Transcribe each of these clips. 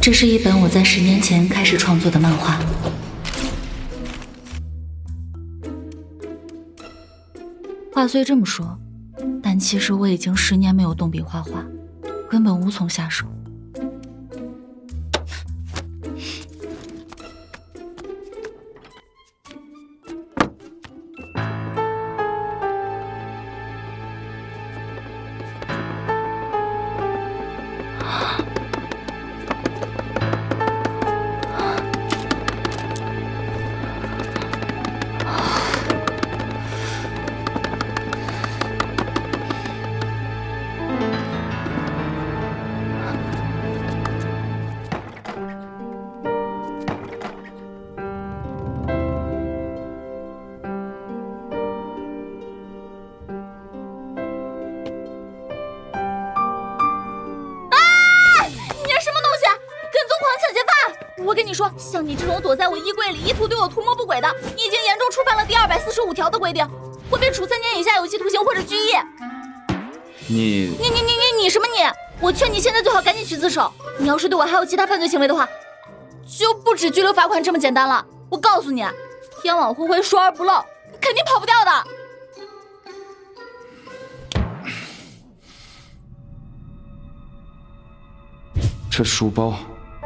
这是一本我在10年前开始创作的漫画。话虽这么说，但其实我已经10年没有动笔画画，根本无从下手。我跟你说，像你这种躲在我衣柜里，意图对我图谋不轨的，你已经严重触犯了第245条的规定，会被处3年以下有期徒刑或者拘役。你什么你？我劝你现在最好赶紧去自首。你要是对我还有其他犯罪行为的话，就不止拘留罚款这么简单了。我告诉你，天网恢恢，疏而不漏，你肯定跑不掉的。 这书包。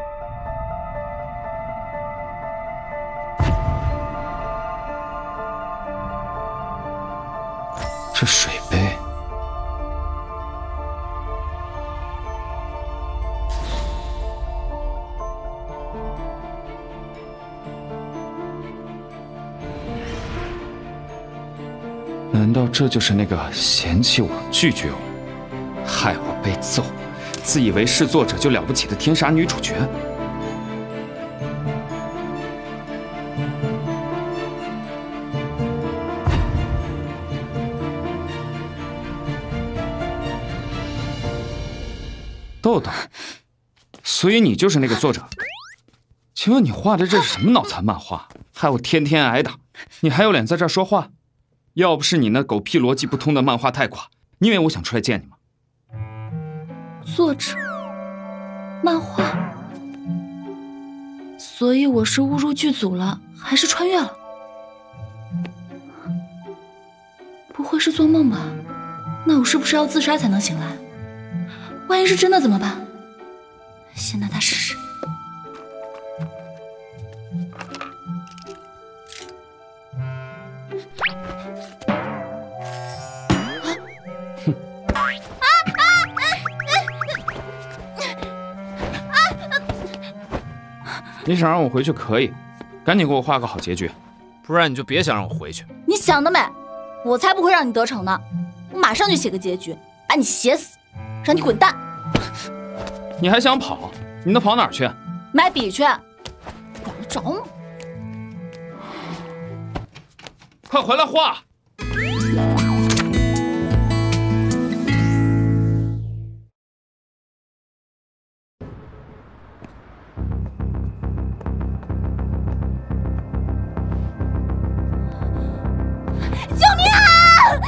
这水杯，难道这就是那个嫌弃我、拒绝我、害我被揍、自以为是作者就了不起的天杀女主角？豆豆，所以你就是那个作者？请问你画的这是什么脑残漫画，害我天天挨打，你还有脸在这儿说话？要不是你那狗屁逻辑不通的漫画太垮，你以为我想出来见你吗？ 作者，漫画，所以我是误入剧组了，还是穿越了？不会是做梦吧？那我是不是要自杀才能醒来？万一是真的怎么办？先拿它试试。 你想让我回去可以，赶紧给我画个好结局， 不然你就别想让我回去。 你想得美，我才不会让你得逞呢！我马上就写个结局，把你写死，让你滚蛋！ 你还想跑？你能跑哪儿去？ 买笔去，管得着吗？ 快回来画！ 救命啊！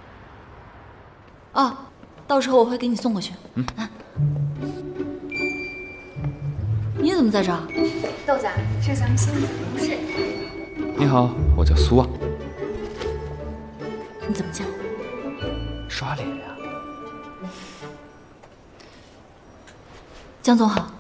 哦，到时候我会给你送过去。 怎么在这儿？ 豆子，这是咱们新入职的同事。 你好，我叫苏旺。 你怎么见我？ 刷脸呀？ 江总好。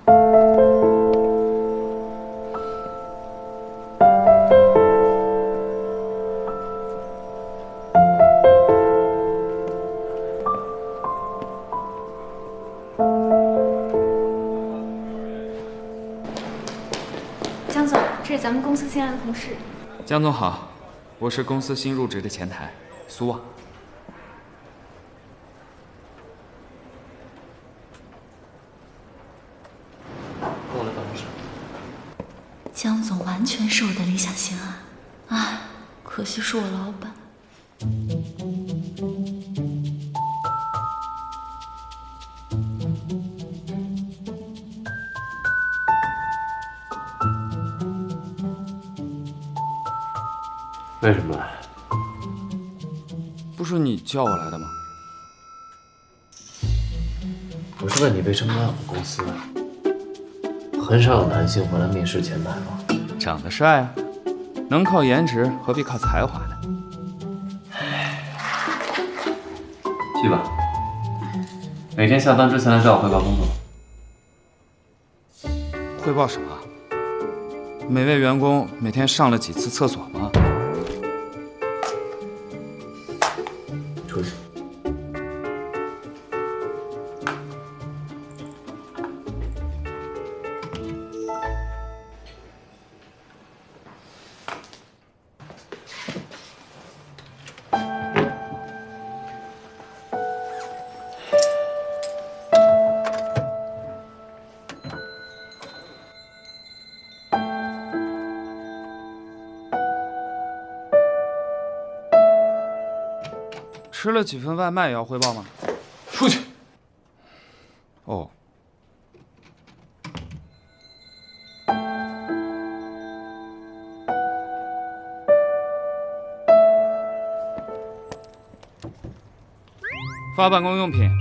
江总，这是咱们公司新来的同事。 江总好，我是公司新入职的前台苏旺。 跟我来办公室。 江总完全是我的理想型啊！唉，可惜是我老板。 为什么来？ 不是你叫我来的吗？ 我是问你为什么来我们公司？很少有男性会来面试前台吧？ 长得帅啊，能靠颜值，何必靠才华呢？ 去吧，每天下班之前来找我汇报工作。 汇报什么？每位员工每天上了几次厕所吗？ 出去。 吃了几份外卖也要汇报吗？ 出去。 哦。发办公用品。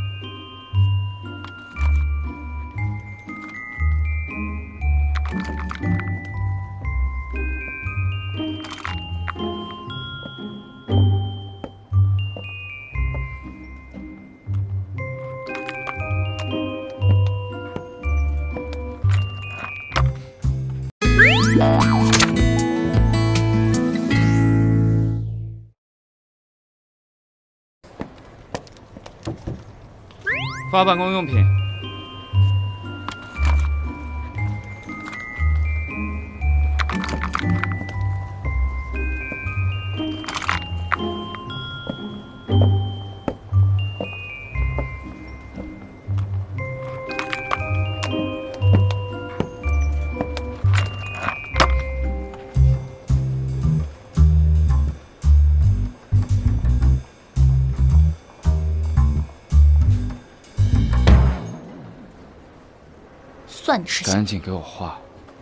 发办公用品。 算你识相。 赶紧给我画。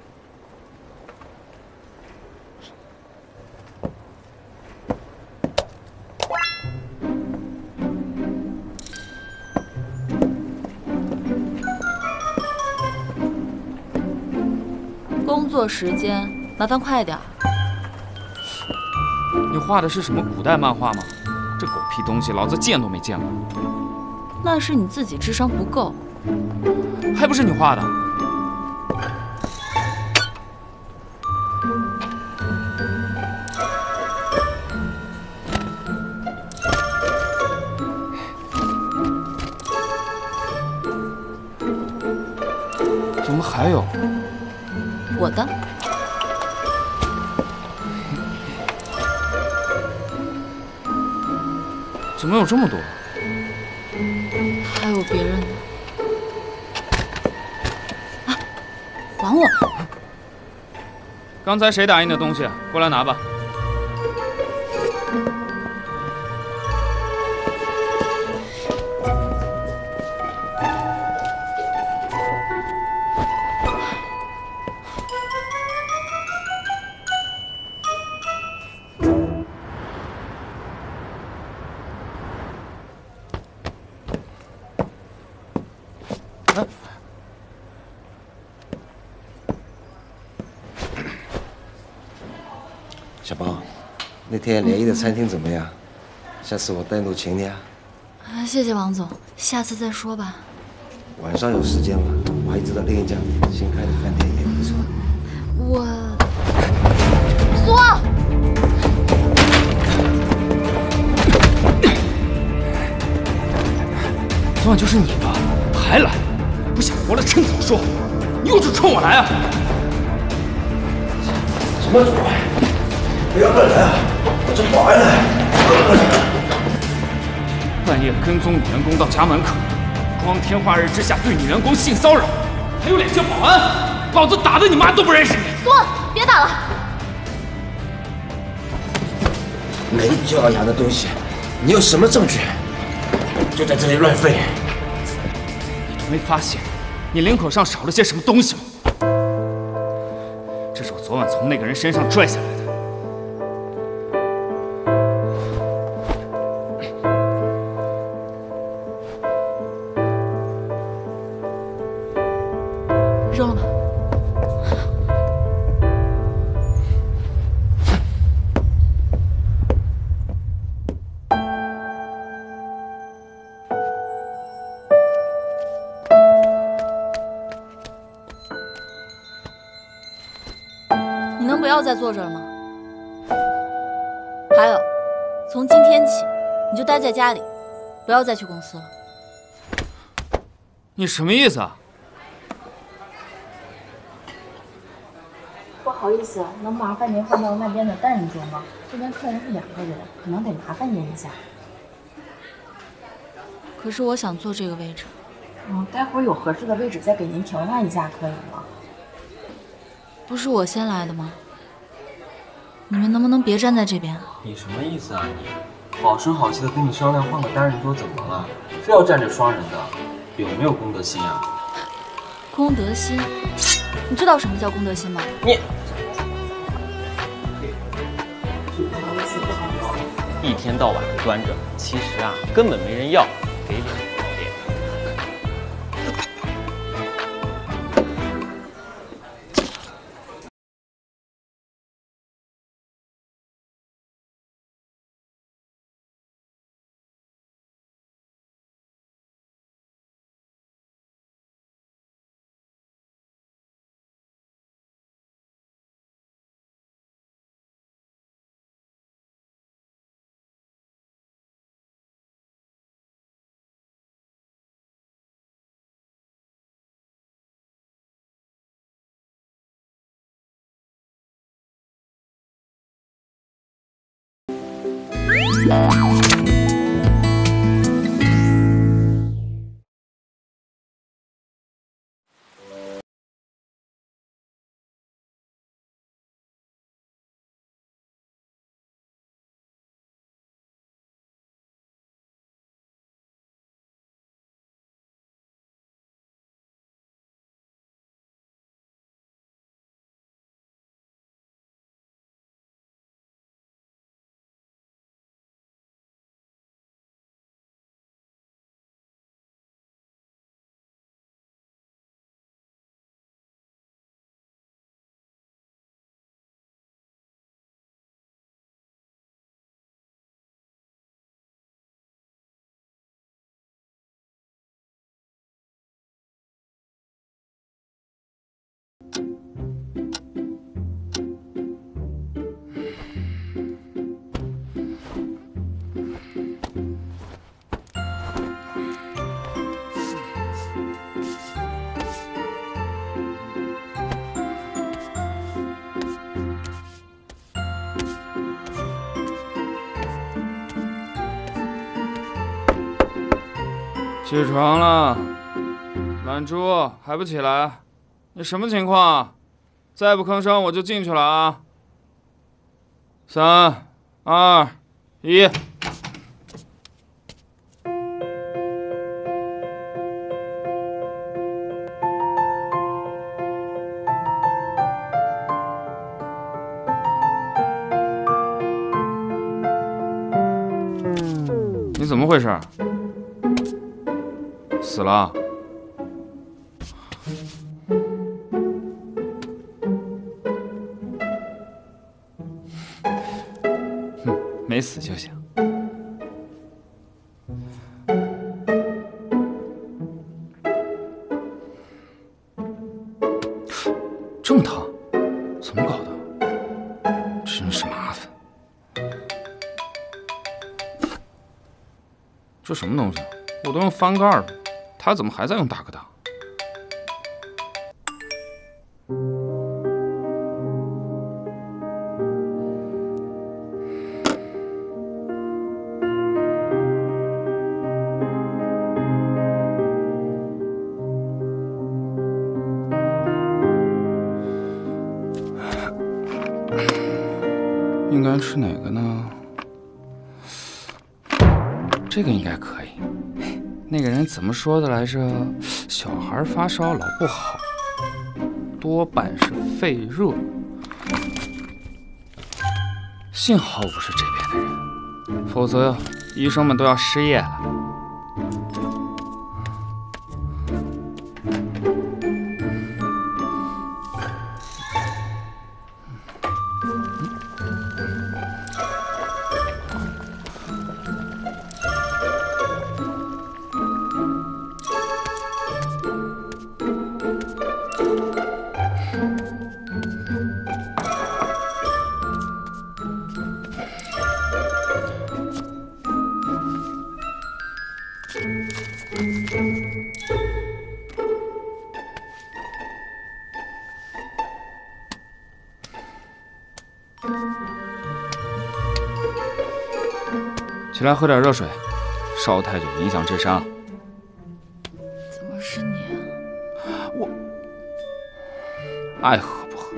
工作时间，麻烦快点儿。 你画的是什么古代漫画吗？这狗屁东西，老子见都没见过。 那是你自己智商不够。 还不是你画的？怎么还有？ 我的。 怎么有这么多？ 还有别人的。啊！还我！ 刚才谁打印的东西？过来拿吧。 小宝，那天联谊的餐厅怎么样？下次我带路请你啊。 谢谢王总，下次再说吧。 晚上有时间吗？我还知道另一家新开的饭店也不错。 苏傲， 昨晚就是你吧？还来？不想活了趁早说！你又是冲我来啊？ 什么主？不要乱来啊！我这保安呢？ 半夜跟踪女员工到家门口，光天化日之下对女员工性骚扰，还有脸叫保安？老子打的你妈都不认识你！ 苏傲，别打了！ 没教养的东西！你有什么证据？就在这里乱吠！ 你都没发现你领口上少了些什么东西吗？这是我昨晚从那个人身上拽下来的。 扔了吧。你能不要再坐这儿吗？还有，从今天起你就待在家里，不要再去公司了。 你什么意思啊？ 不好意思，能麻烦您换到那边的单人桌吗？这边客人是2个人，可能得麻烦您一下。 可是我想坐这个位置。 待会儿有合适的位置再给您调换一下，可以吗？ 不是我先来的吗？你们能不能别站在这边？ 你什么意思啊你？好声好气的跟你商量换个单人桌怎么了？非要站着双人的，有没有公德心啊？ 公德心？你知道什么叫公德心吗？ 你一天到晚的端着，其实啊根本没人要，给脸不要脸。 起床了，懒猪还不起来？你什么情况？再不吭声我就进去了啊！3、2、1。你怎么回事？死了？ 没死就行。这么烫，怎么搞的？真是麻烦。这什么东西？我都用翻盖了，他怎么还在用大哥大？应该吃哪个呢？这个应该可以。那个人怎么说的来着？小孩发烧老不好，多半是肺热。幸好我不是这边的人，否则医生们都要失业了。起来喝点热水，烧太久影响智商。 怎么是你啊？ 我爱喝不喝。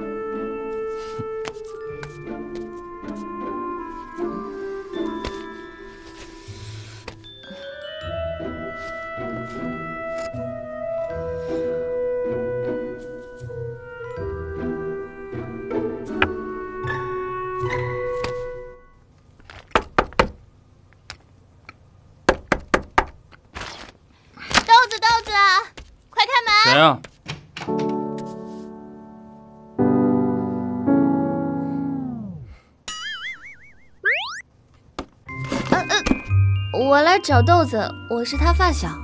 谁啊？ 我来找豆子，我是他发小。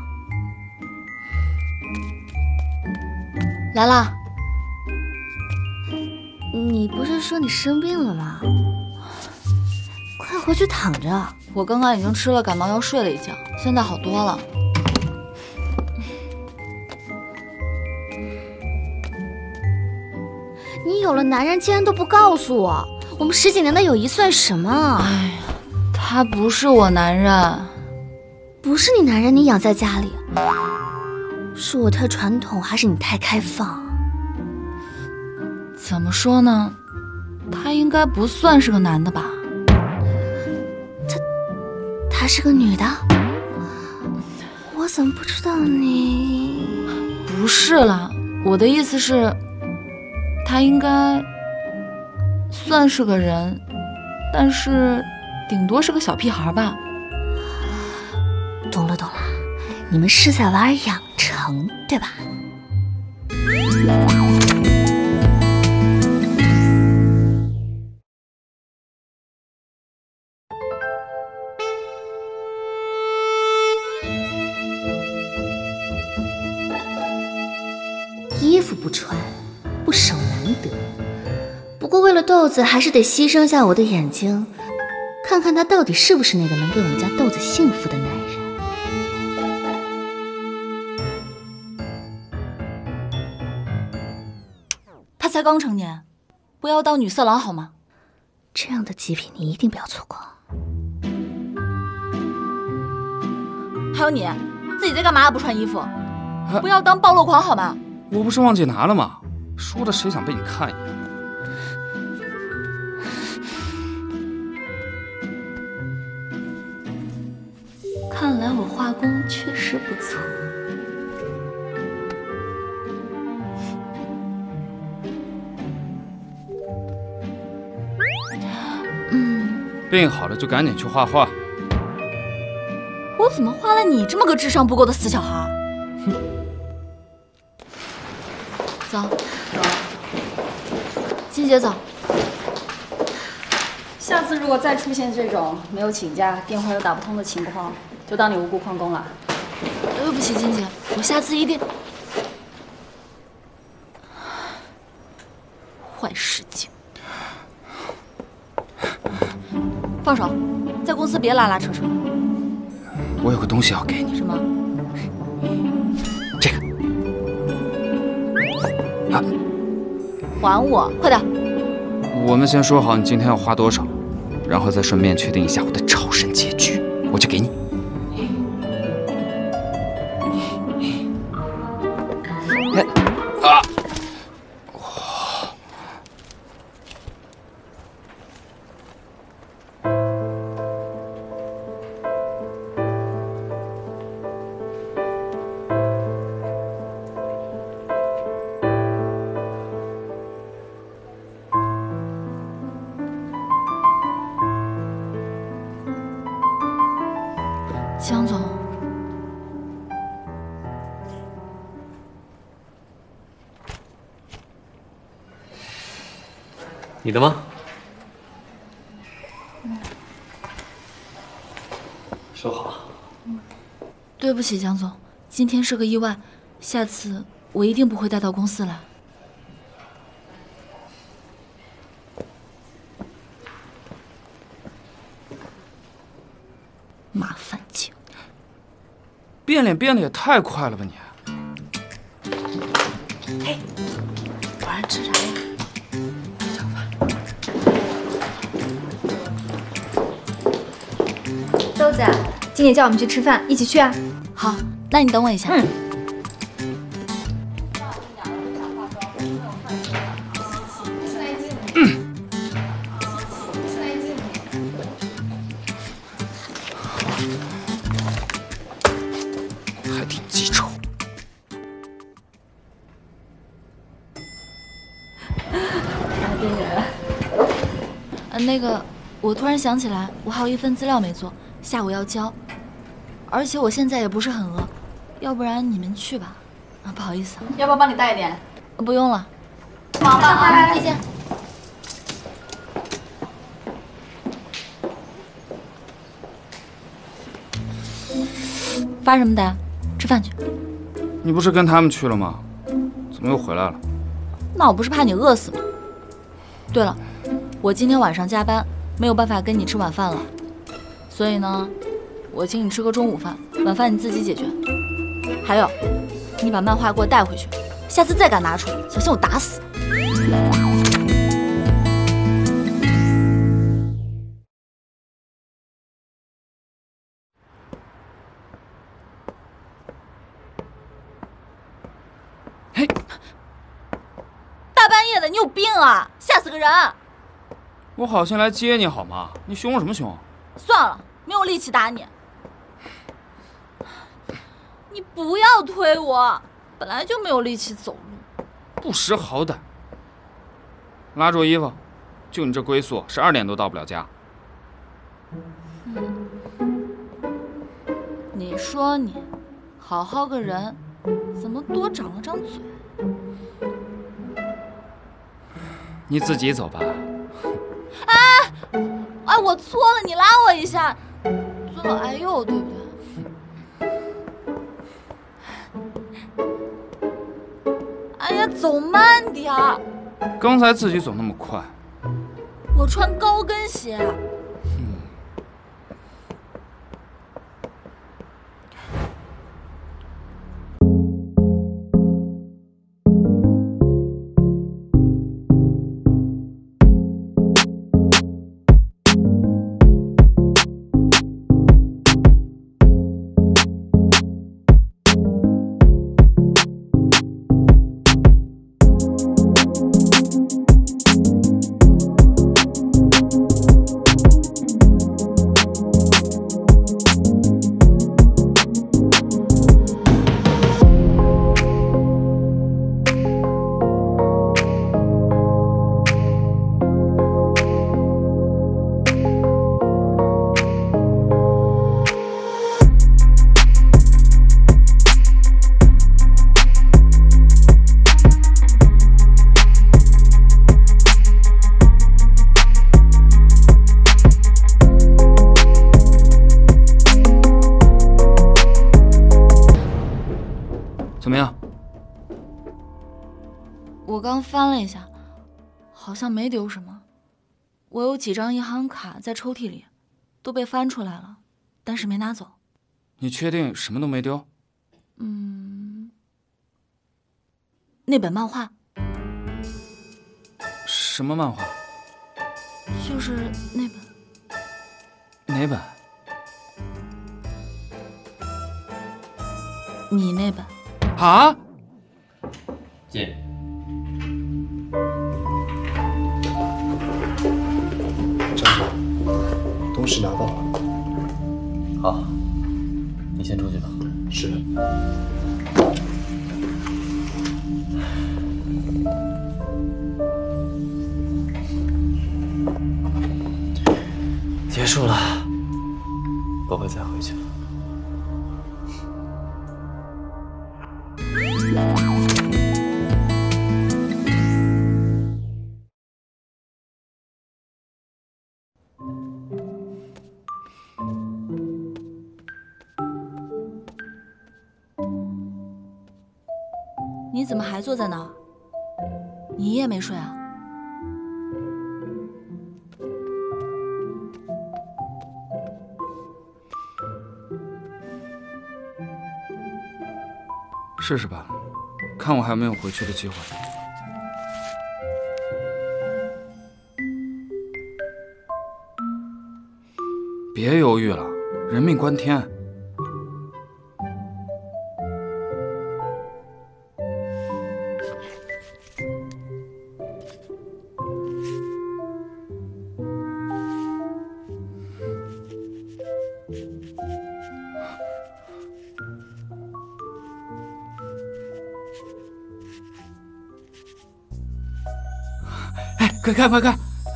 来啦！ 你不是说你生病了吗？快回去躺着。 我刚刚已经吃了感冒药，睡了一觉，现在好多了。 你有了男人竟然都不告诉我，我们10几年的友谊算什么？ 哎呀，他不是我男人。 不是你男人，你养在家里。是我太传统，还是你太开放？ 怎么说呢？他应该不算是个男的吧？ 她是个女的？我怎么不知道你？ 不是啦，我的意思是，他应该算是个人，但是顶多是个小屁孩吧。 懂了，你们是在玩养成，对吧？衣服不穿，不守难得。不过为了豆子，还是得牺牲下我的眼睛，看看他到底是不是那个能给我们家豆子幸福的男人。 他才刚成年，不要当女色狼好吗？ 这样的极品你一定不要错过。 还有你，自己在干嘛？不穿衣服，不要当暴露狂好吗？ 我不是忘记拿了吗？说的谁想被你看一眼？ 看来我画工确实不错。 病好了就赶紧去画画。 我怎么画了你这么个智商不够的死小孩？走，金姐走。 下次如果再出现这种没有请假、电话又打不通的情况，就当你无故旷工了。 对不起，金姐，我下次一定。坏事情，放手，在公司别拉拉扯扯。 我有个东西要给你。 什么？ 这个。啊， 还我，快点！ 我们先说好你今天要花多少，然后再顺便确定一下我的超神结局，我就给你。啊！ 江总， 你的吗？收好。 对不起，江总，今天是个意外，下次我一定不会带到公司来。麻烦请。 变脸变得也太快了吧你！ 嘿，晚上吃啥呀？ 豆子，经理叫我们去吃饭，一起去啊！ 好，那你等我一下。 还挺记仇。 那个，我突然想起来，我还有一份资料没做，下午要交，而且我现在也不是很饿，要不然你们去吧。啊，不好意思， 要不要帮你带一点？ 不用了。 忙吧啊， 再见。发什么呆？吃饭去。 你不是跟他们去了吗？怎么又回来了？ 那我不是怕你饿死吗？对了，我今天晚上加班，没有办法跟你吃晚饭了，所以呢，我请你吃个中午饭，晚饭你自己解决。还有，你把漫画给我带回去，下次再敢拿出来，小心我打死。 嘿， 大半夜的，你有病啊！吓死个人！ 我好心来接你好吗？你凶什么凶？ 算了，没有力气打你。你不要推我，本来就没有力气走路。 不识好歹！拉住衣服，就你这龟速，12点都到不了家。 你说你，好好个人，怎么多长了张嘴？ 你自己走吧。 哎，我错了，你拉我一下，尊老爱幼，对不对？哎呀，走慢点儿！ 刚才自己走那么快。 我穿高跟鞋。 刚翻了一下，好像没丢什么。我有几张银行卡在抽屉里，都被翻出来了，但是没拿走。 你确定什么都没丢？ 那本漫画。 什么漫画？ 就是那本。 哪本？ 你那本。 啊？ 进。 张总，东西拿到了。 好，你先出去吧。 是的。 结束了，不会再回去了。 你怎么还坐在那儿？你一夜没睡啊？ 试试吧，看我还有没有回去的机会。别犹豫了，人命关天。快看快看！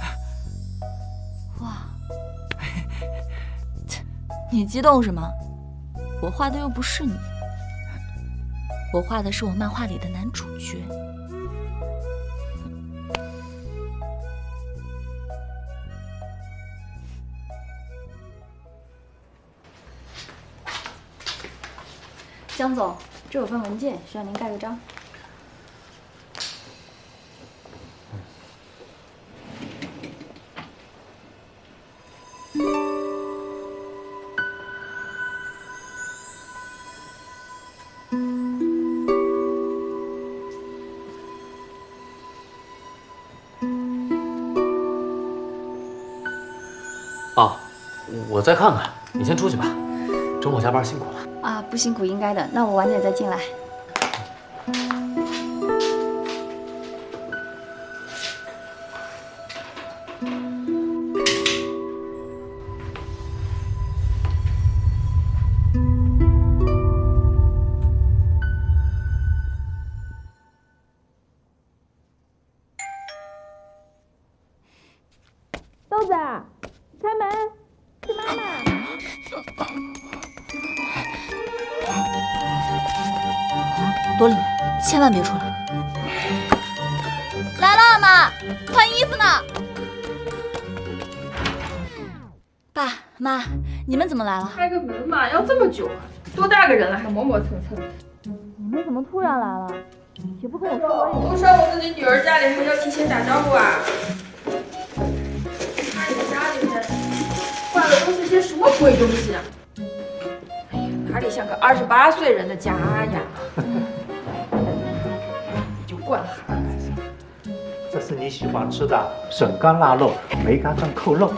哇，你激动是吗？我画的又不是你，我画的是我漫画里的男主角。 江总，这有份文件，需要您盖个章。 啊，我再看看，你先出去吧。周末加班辛苦了。 啊，不辛苦应该的。那我晚点再进来。 豆子，开门，是妈妈。 躲里面，千万别出来！来了，妈，换衣服呢。爸妈，你们怎么来了？ 开个门嘛，要这么久啊？多大个人了，还磨磨蹭蹭。 你们怎么突然来了？也不跟我说。 不上我自己女儿家里，还要提前打招呼啊？看你家里面挂的都是些什么鬼东西啊？哎呀，哪里像个28岁人的家呀？就惯了孩子。 这是你喜欢吃的笋干腊肉、梅干蒸扣肉。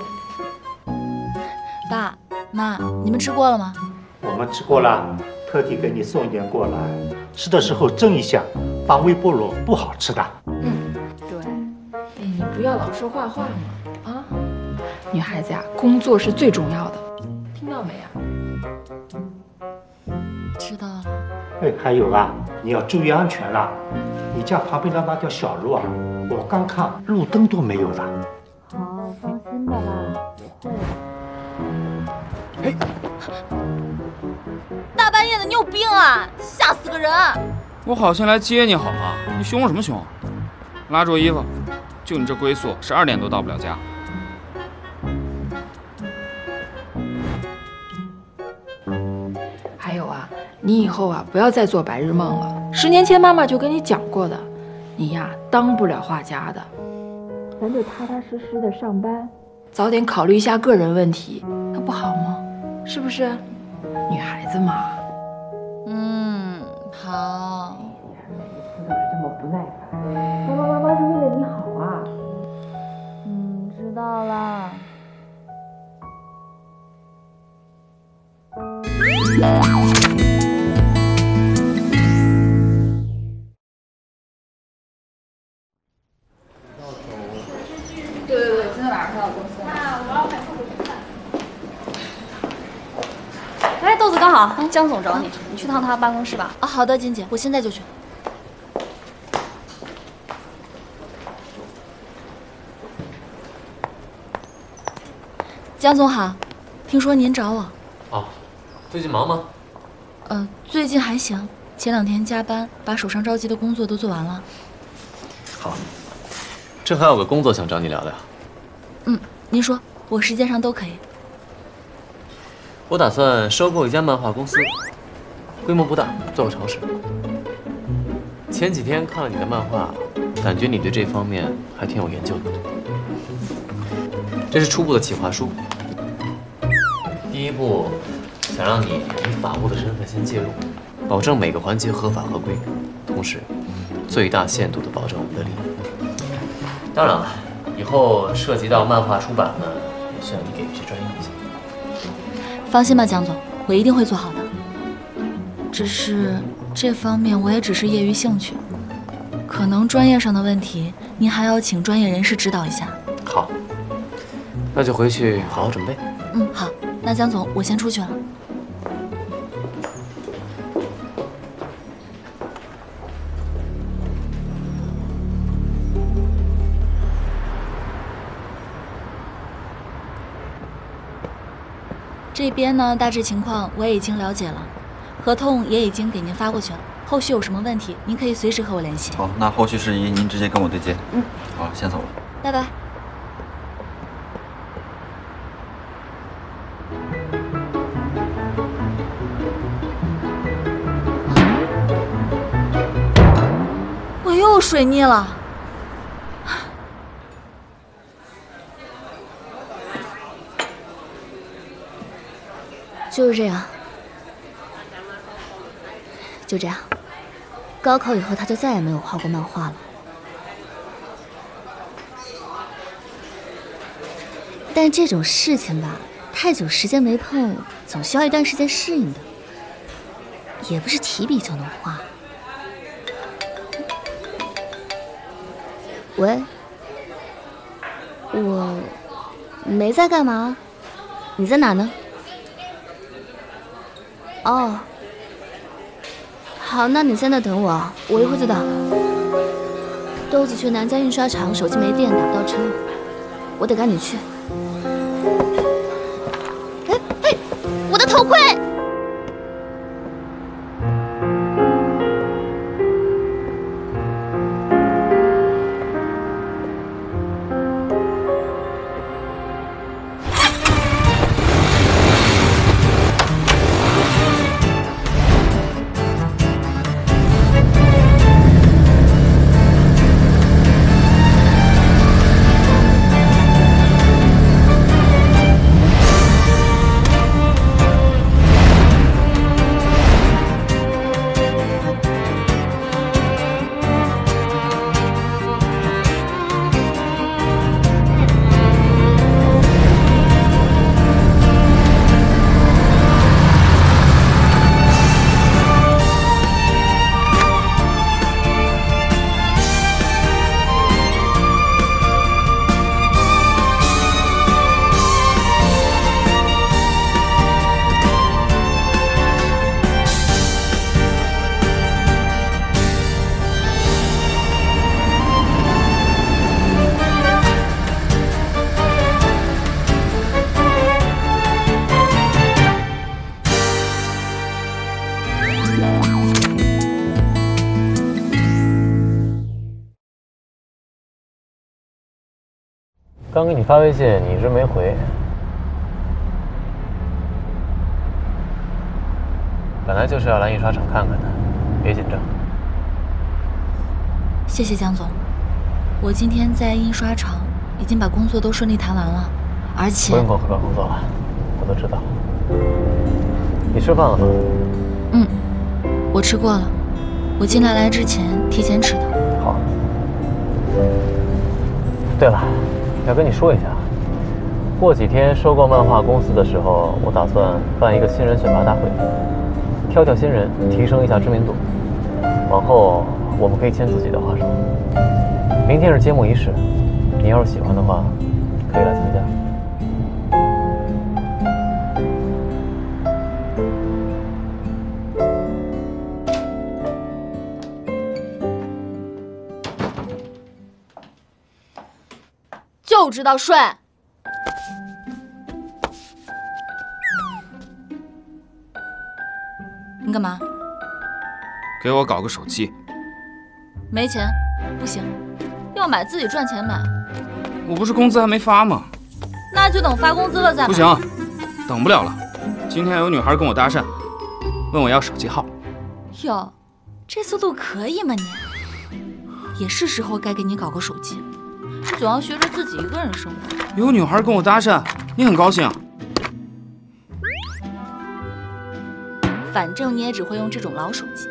爸妈，你们吃过了吗？ 我们吃过了，特地给你送一点过来。吃的时候蒸一下，放微波炉不好吃的。 对，哎，你不要老说坏话嘛，啊！女孩子呀，工作是最重要的，听到没啊？ 知道了。 哎，还有啊，你要注意安全啦。你家旁边的那条小路啊，我刚看路灯都没有了。 好，放心吧啦，我会的。 哎， 大半夜的，你有病啊！吓死个人！ 我好心来接你好吗？你凶什么凶？拉着我衣服，就你这龟速，12点都到不了家。 还有啊，你以后啊不要再做白日梦了。10年前妈妈就跟你讲过的， 你呀，当不了画家的。咱就踏踏实实的上班，早点考虑一下个人问题，那不好吗？是不是？女孩子嘛。 好。 每次都是这么不耐烦。妈是为了你好啊。 知道了。 对，今天晚上他到公司。我要买臭豆腐饭。哎，豆子刚好，江总找你，你去趟他办公室吧。 啊，好的，金姐，我现在就去。江总好，听说您找我。 哦，最近忙吗？ 最近还行，前2天加班，把手上着急的工作都做完了。 好，正好有个工作想找你聊聊。 您说，我时间上都可以。 我打算收购一家漫画公司，规模不大，做个尝试。前几天看了你的漫画，感觉你对这方面还挺有研究的。这是初步的企划书。第一步，想让你以法务的身份先介入，保证每个环节合法合规，同时最大限度地保证我们的利益。当然了，以后涉及到漫画出版呢，也需要你给一些专业意见。 放心吧，江总，我一定会做好的。只是这方面我也只是业余兴趣，可能专业上的问题，您还要请专业人士指导一下。 好，那就回去好好准备。 好，那江总，我先出去了。这边呢，大致情况我也已经了解了，合同也已经给您发过去了。后续有什么问题，您可以随时和我联系。 好，那后续事宜您直接跟我对接。好，先走了。 拜拜。我又水逆了。 就是这样，就这样。高考以后，他就再也没有画过漫画了。但这种事情吧，太久时间没碰，总需要一段时间适应的，也不是提笔就能画。喂，我没在干嘛，你在哪呢？哦，好，那你在那等我，我一会儿就到。豆子去南家印刷厂，手机没电，打不到车，我得赶紧去。哎，我的头盔！ 刚给你发微信，你一直没回。本来就是要来印刷厂看看的，别紧张。 谢谢江总，我今天在印刷厂已经把工作都顺利谈完了，而且不用给我汇报工作了，我都知道。你吃饭了吗？ 嗯，我吃过了，我今天来之前提前吃的。 好。对了，要跟你说一下，过几天收购漫画公司的时候，我打算办一个新人选拔大会，挑新人，提升一下知名度。往后我们可以签自己的画手。明天是揭幕仪式，你要是喜欢的话，可以来参加。 就知道睡。你干嘛？ 给我搞个手机。 没钱，不行，要买自己赚钱买。 我不是工资还没发吗？ 那就等发工资了再买。 不行，等不了了。今天有女孩跟我搭讪，问我要手机号。 哟，这速度可以吗你？也是时候该给你搞个手机。你总要学着自己一个人生活。 有女孩跟我搭讪，你很高兴？ 反正你也只会用这种老手机。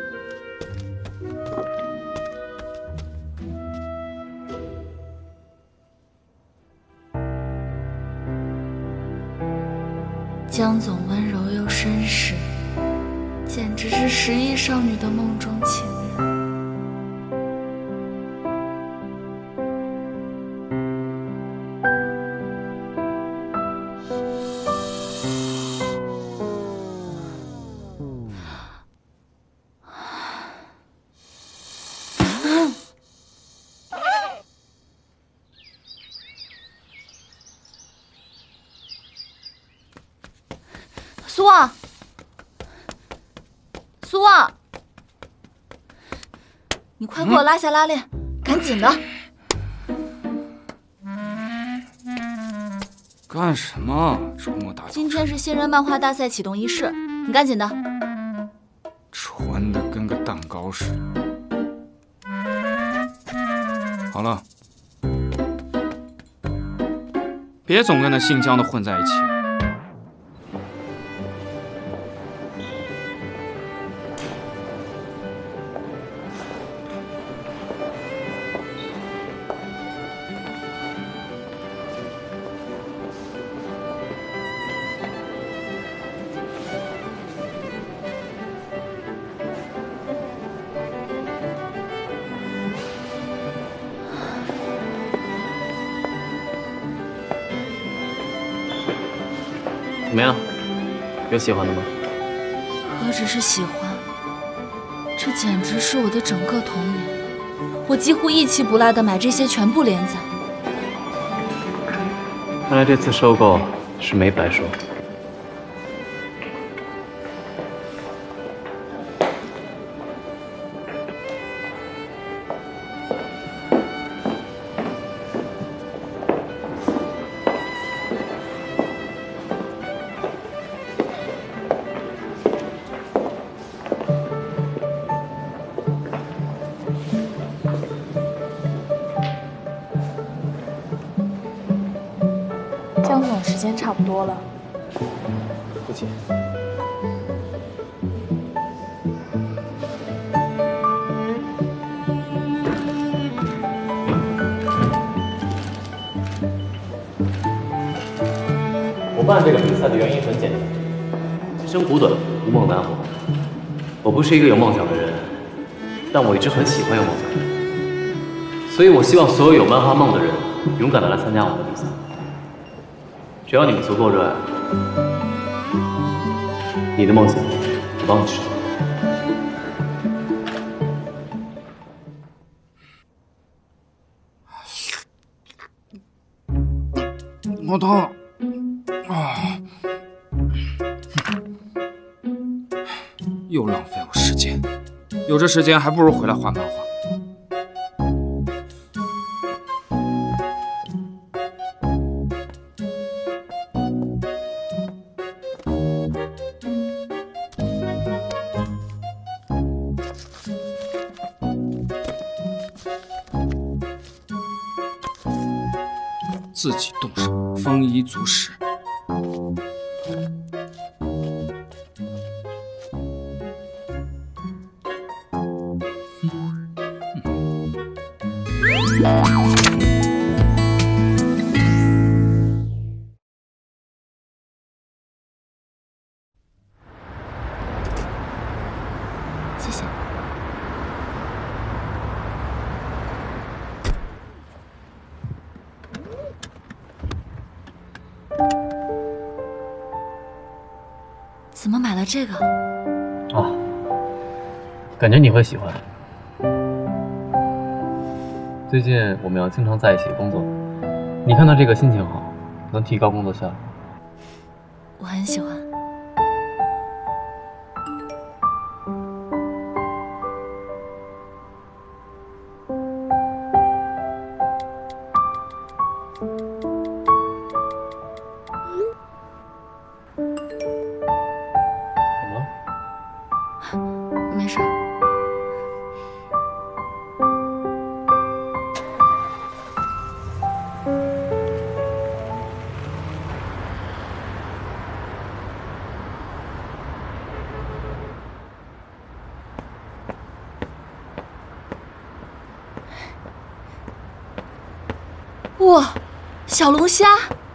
江总温柔又绅士，简直是11少女的梦中情人。苏望，苏望，你快给我拉下拉链，赶紧的！ 干什么？周末大早上。 今天是新人漫画大赛启动仪式，你赶紧的。 穿的跟个蛋糕似的。好了，别总跟那姓姜的混在一起。 怎么样？有喜欢的吗？ 何止是喜欢，这简直是我的整个童年。我几乎一期不落的买这些全部连载。 看来这次收购是没白收。 江总，时间差不多了。 不急。我办这个比赛的原因很简单，生苦短，无梦难活。我不是一个有梦想的人，但我一直很喜欢有梦想的人，所以我希望所有有漫画梦的人勇敢的来参加我的比赛。只要你们足够热爱，你的梦想，我帮你实现。好疼啊！又浪费我时间，有这时间还不如回来画漫画。 自己动手，丰衣足食。 谢谢。怎么买了这个？ 啊，感觉你会喜欢。最近我们要经常在一起工作，你看到这个心情好，能提高工作效率。 我很喜欢。没事。哇，小龙虾！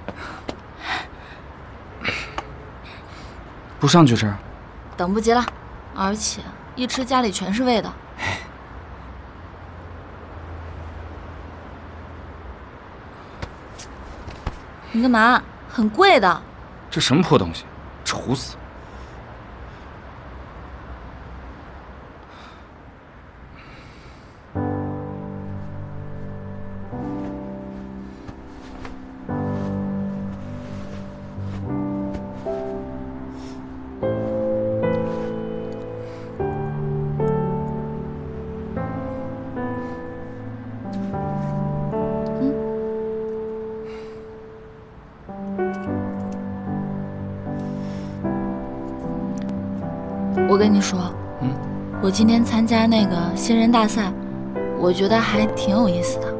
不上去吃？ 等不及了，而且一吃家里全是味道。你干嘛？很贵的。 这什么破东西，丑死！ 我跟你说，我今天参加那个新人大赛，我觉得还挺有意思的。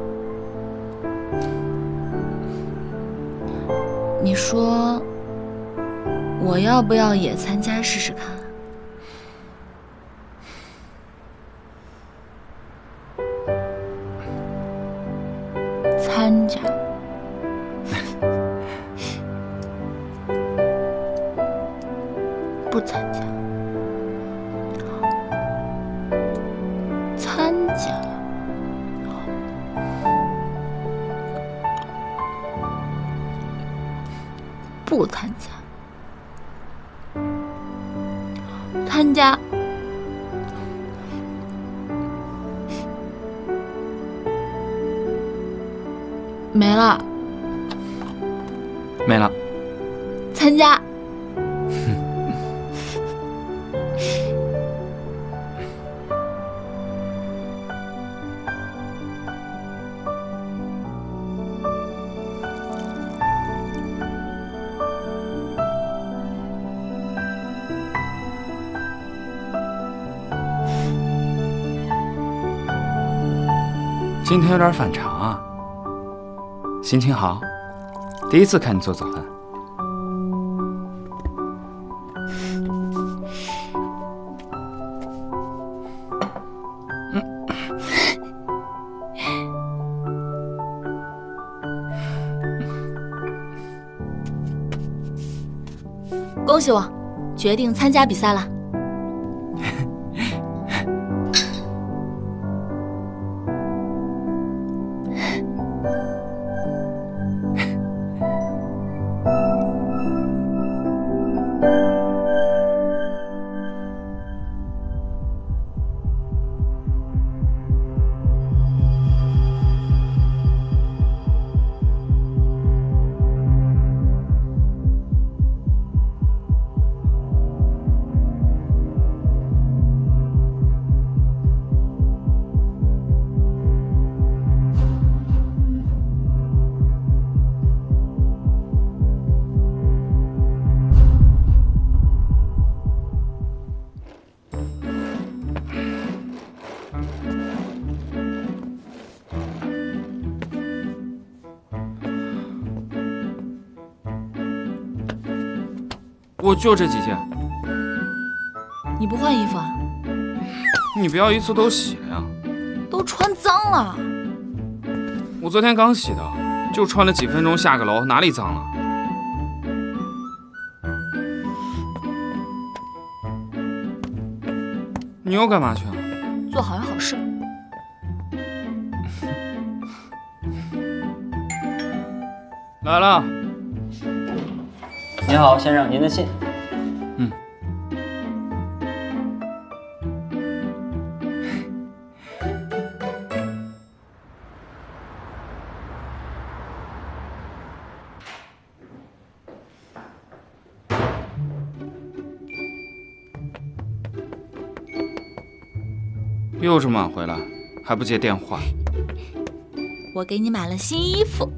你说，我要不要也参加试试看？参加？不参加？参加？不参加？参加？没了。 没了。 参加。 今天有点反常啊，心情好，第一次看你做早饭。 恭喜我，决定参加比赛了。 我就这几件。 你不换衣服啊？ 你不要一次都洗了呀？ 都穿脏了。 我昨天刚洗的，就穿了几分钟下个楼，哪里脏了？你又干嘛去啊？ 做好人好事。 来了。 您好，先生，您的信。 嗯。又这么晚回来，还不接电话？ 我给你买了新衣服。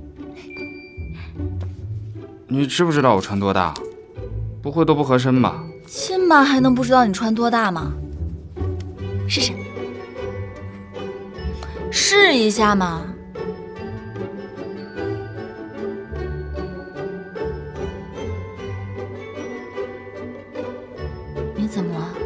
你知不知道我穿多大？不会都不合身吧？ 亲妈还能不知道你穿多大吗？试试，试一下嘛。你怎么了？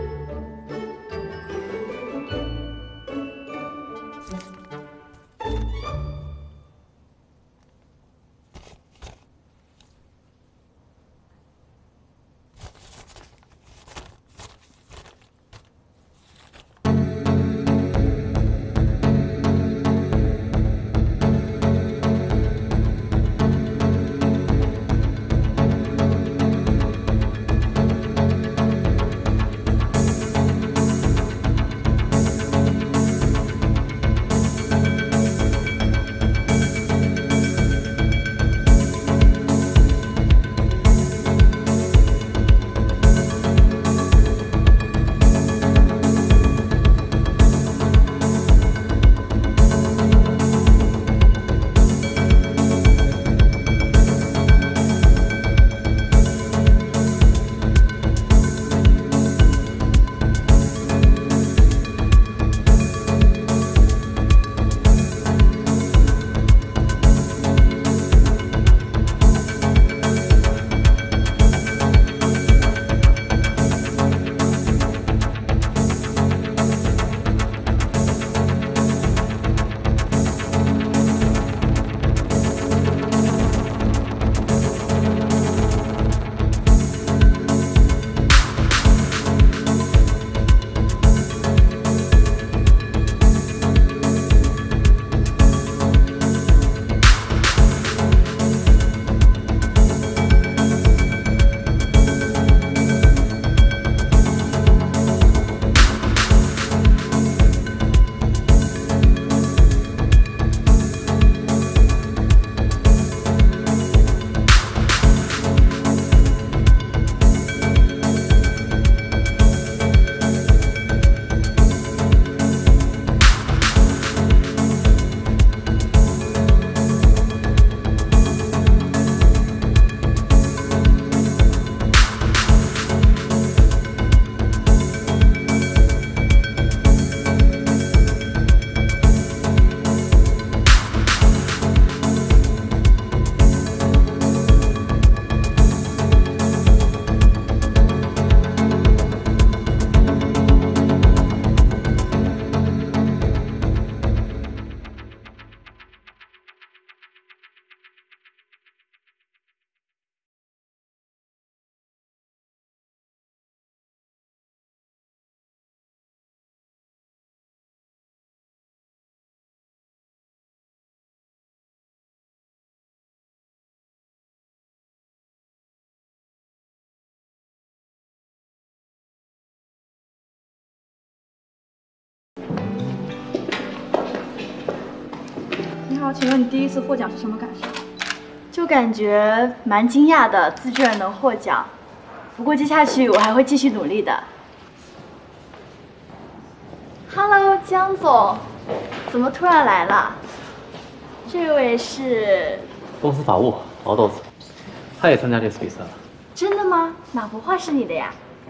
你好，请问你第一次获奖是什么感受？ 就感觉蛮惊讶的，自居然能获奖。不过接下去我还会继续努力的。Hello， 江总，怎么突然来了？这位是公司法务毛豆子，他也参加这次比赛了。 真的吗？哪幅画是你的呀？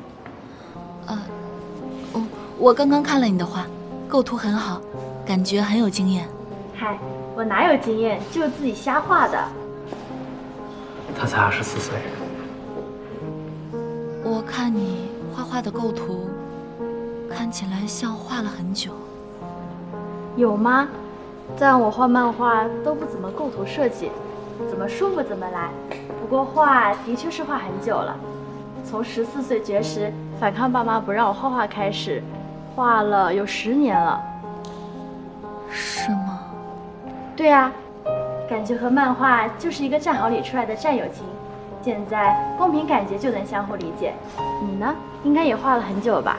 我刚刚看了你的画，构图很好，感觉很有经验。 嗨，我哪有经验，就自己瞎画的。 他才24岁。 我看你画画的构图，看起来像画了很久。 有吗？但我画漫画都不怎么构图设计，怎么舒服怎么来。不过画的确是画很久了，从14岁绝食反抗爸妈不让我画画开始，画了有10年了。 是吗？ 对啊，感觉和漫画就是一个战壕里出来的战友情，现在公凭感觉就能相互理解。你呢？应该也画了很久吧？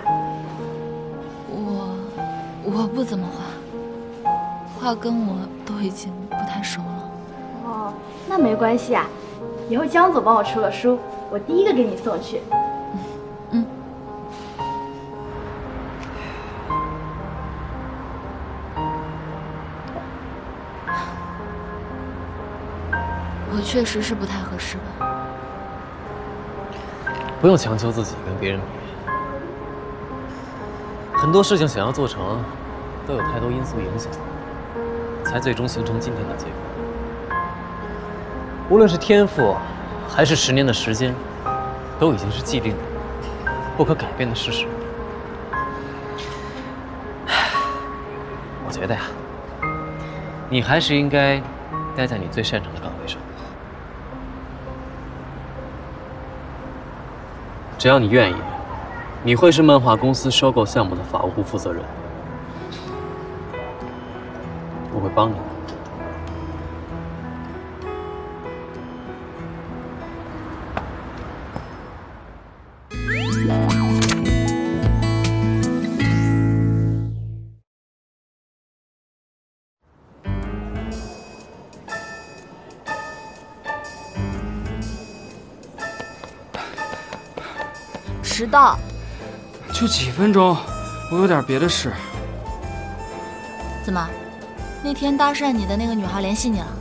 我不怎么画，画跟我都已经不太熟了。 哦，那没关系啊，以后江总帮我出了书，我第一个给你送去。 我确实是不太合适吧？ 不用强求自己跟别人比，很多事情想要做成，都有太多因素影响，才最终形成今天的结果。无论是天赋，还是10年的时间，都已经是既定的、不可改变的事实。我觉得呀，你还是应该待在你最擅长的岗位上。只要你愿意，你会是漫画公司收购项目的法务部负责人，我会帮你的。 迟到， 就几分钟，我有点别的事。 怎么，那天搭讪你的那个女孩联系你了？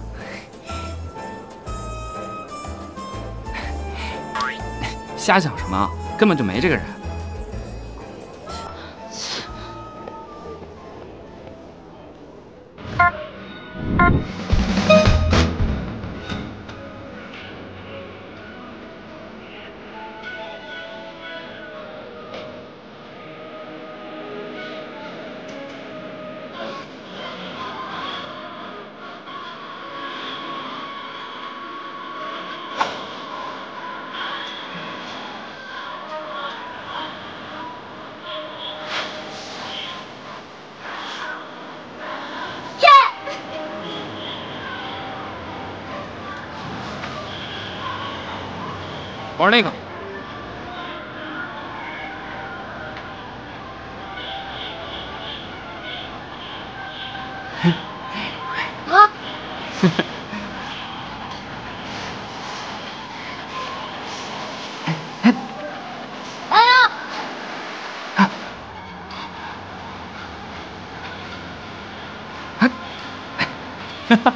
瞎想什么？根本就没这个人。玩那个。 啊！哎呀！ 哈哈！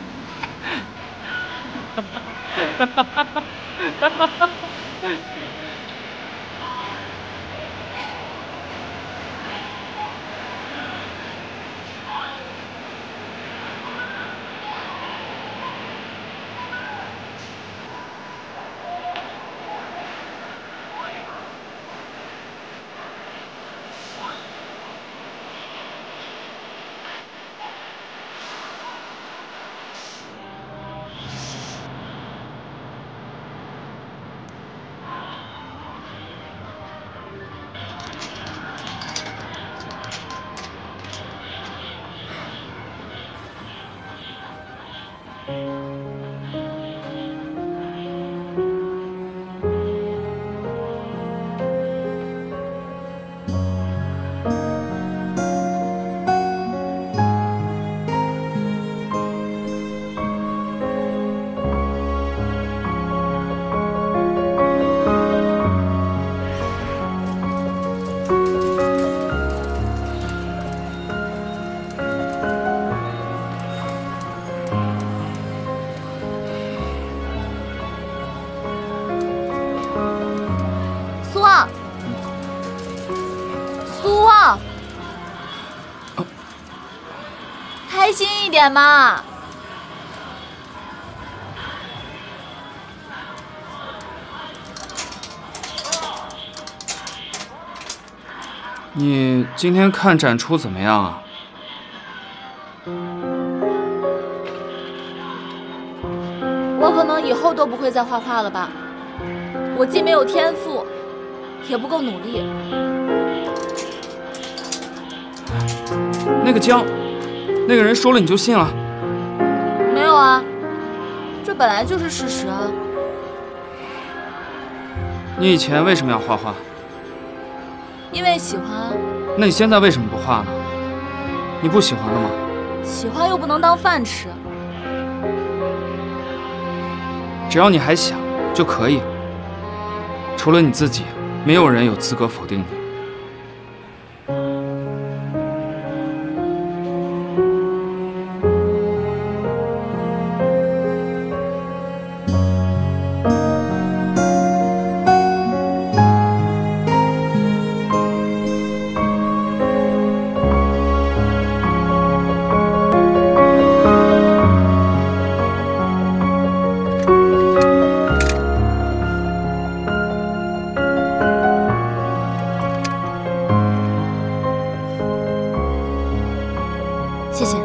开心一点嘛！ 你今天看展出怎么样啊？ 我可能以后都不会再画画了吧。我既没有天赋，也不够努力。 那个江，那个人说了你就信了？ 没有啊，这本来就是事实啊。 你以前为什么要画画？ 因为喜欢。 那你现在为什么不画呢？你不喜欢了吗？ 喜欢又不能当饭吃。 只要你还想，就可以。除了你自己，没有人有资格否定你。 谢谢。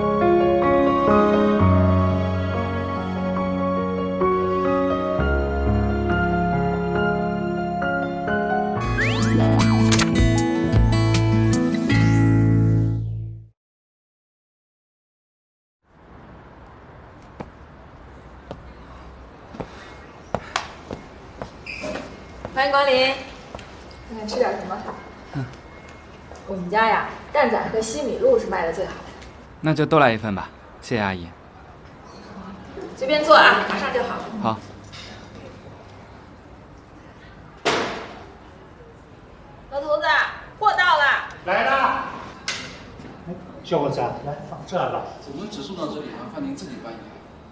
欢迎光临，看看吃点什么？我们家呀，蛋仔和西米露是卖的最好的。 那就都来一份吧，谢谢阿姨。 随便坐啊，马上就好。 好。 老头子，货到了。 来啦！哎，小伙子，来放这儿吧。 我们只送到这里，麻烦您自己搬移。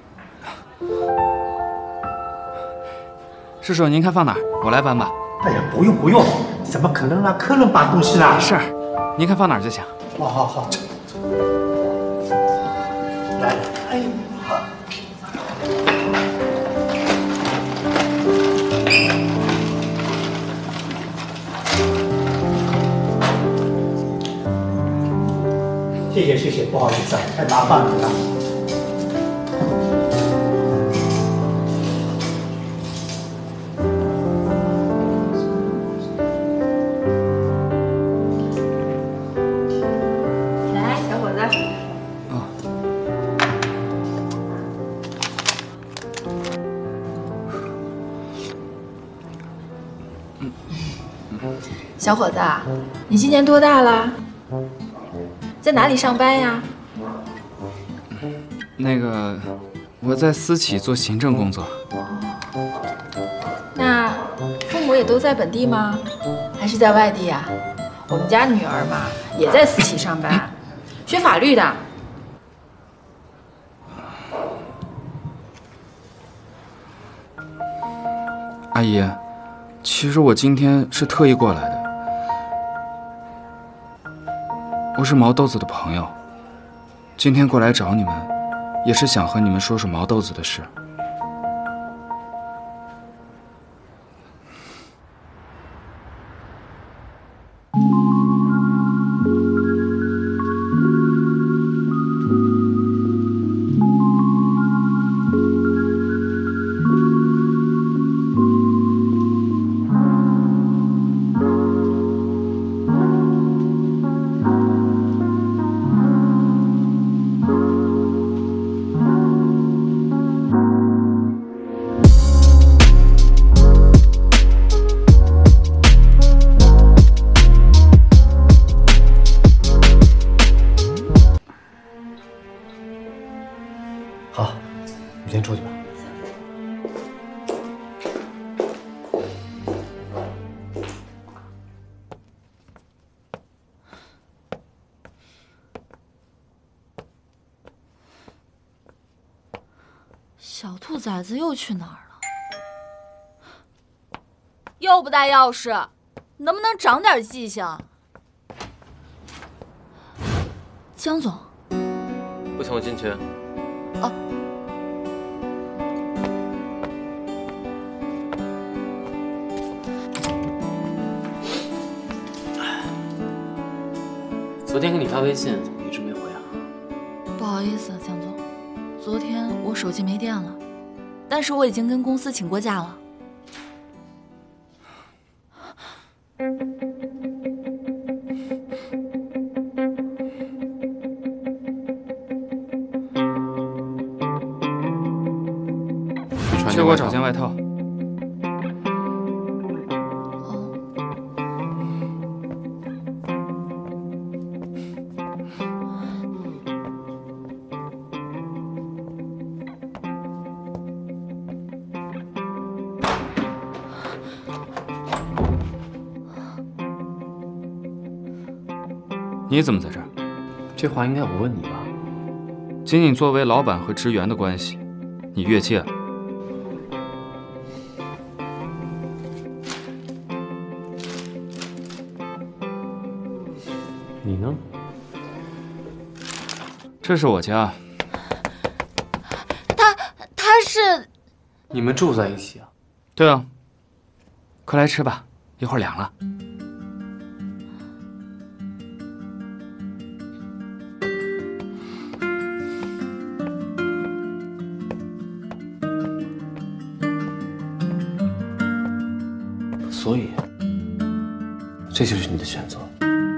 师叔，您看放哪儿？我来搬吧。 哎呀，不用不用，怎么可能让客人搬东西呢？ 没事儿，您看放哪儿就行。 好好好。来，哎，好。谢谢谢谢，不好意思啊，太麻烦你了。 来，小伙子。小伙子，你今年多大了？在哪里上班呀？ 那个，我在私企做行政工作。 那父母也都在本地吗？还是在外地呀？我们家女儿嘛，也在私企上班，学法律的。 阿姨，其实我今天是特意过来的。我是毛豆子的朋友，今天过来找你们，也是想和你们说说毛豆子的事。 好，你先出去吧。 小兔崽子又去哪儿了？又不带钥匙，能不能长点记性？江总， 不请我进去。 哦。 昨天给你发微信，怎么一直没回啊？ 不好意思，江总，昨天我手机没电了，但是我已经跟公司请过假了。 去给我找件外套。你怎么在这儿？ 这话应该我问你吧。 仅仅作为老板和职员的关系，你越界了。 你呢？ 这是我家。 他是？ 你们住在一起啊？ 对啊。快来吃吧，一会儿凉了。 所以，这就是你的选择。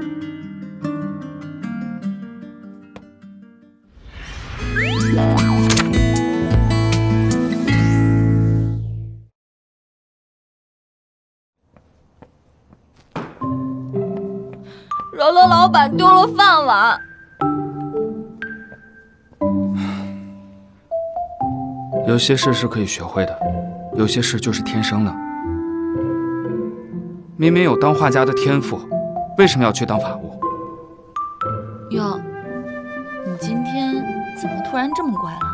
惹了老板，丢了饭碗。 有些事是可以学会的，有些事就是天生的。明明有当画家的天赋，为什么要去当法务？ 哟，你今天怎么突然这么乖了？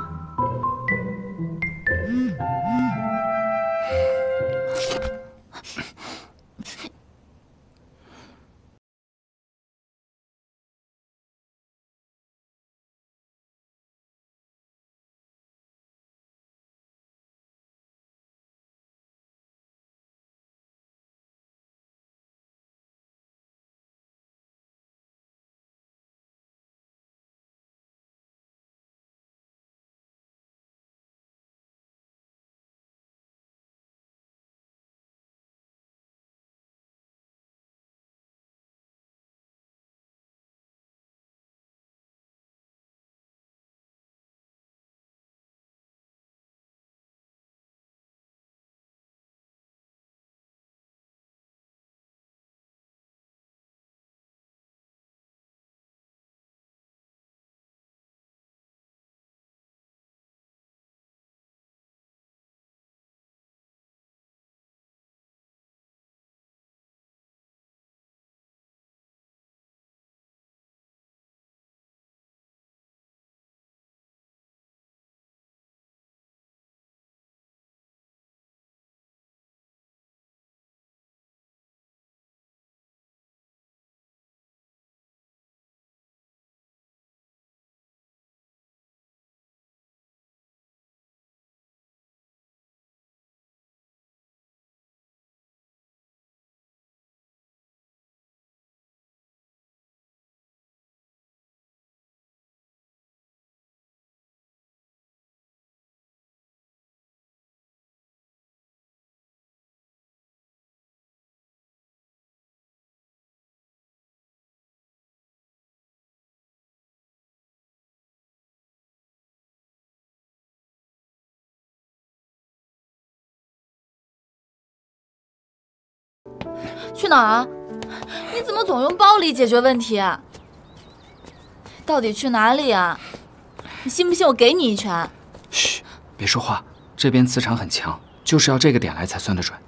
去哪儿啊？你怎么总用暴力解决问题啊？到底去哪里啊？你信不信我给你一拳？ 嘘，别说话，这边磁场很强，就是要这个点来才算得准。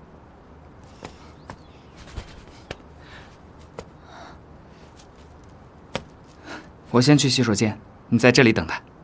我先去洗手间，你在这里等他。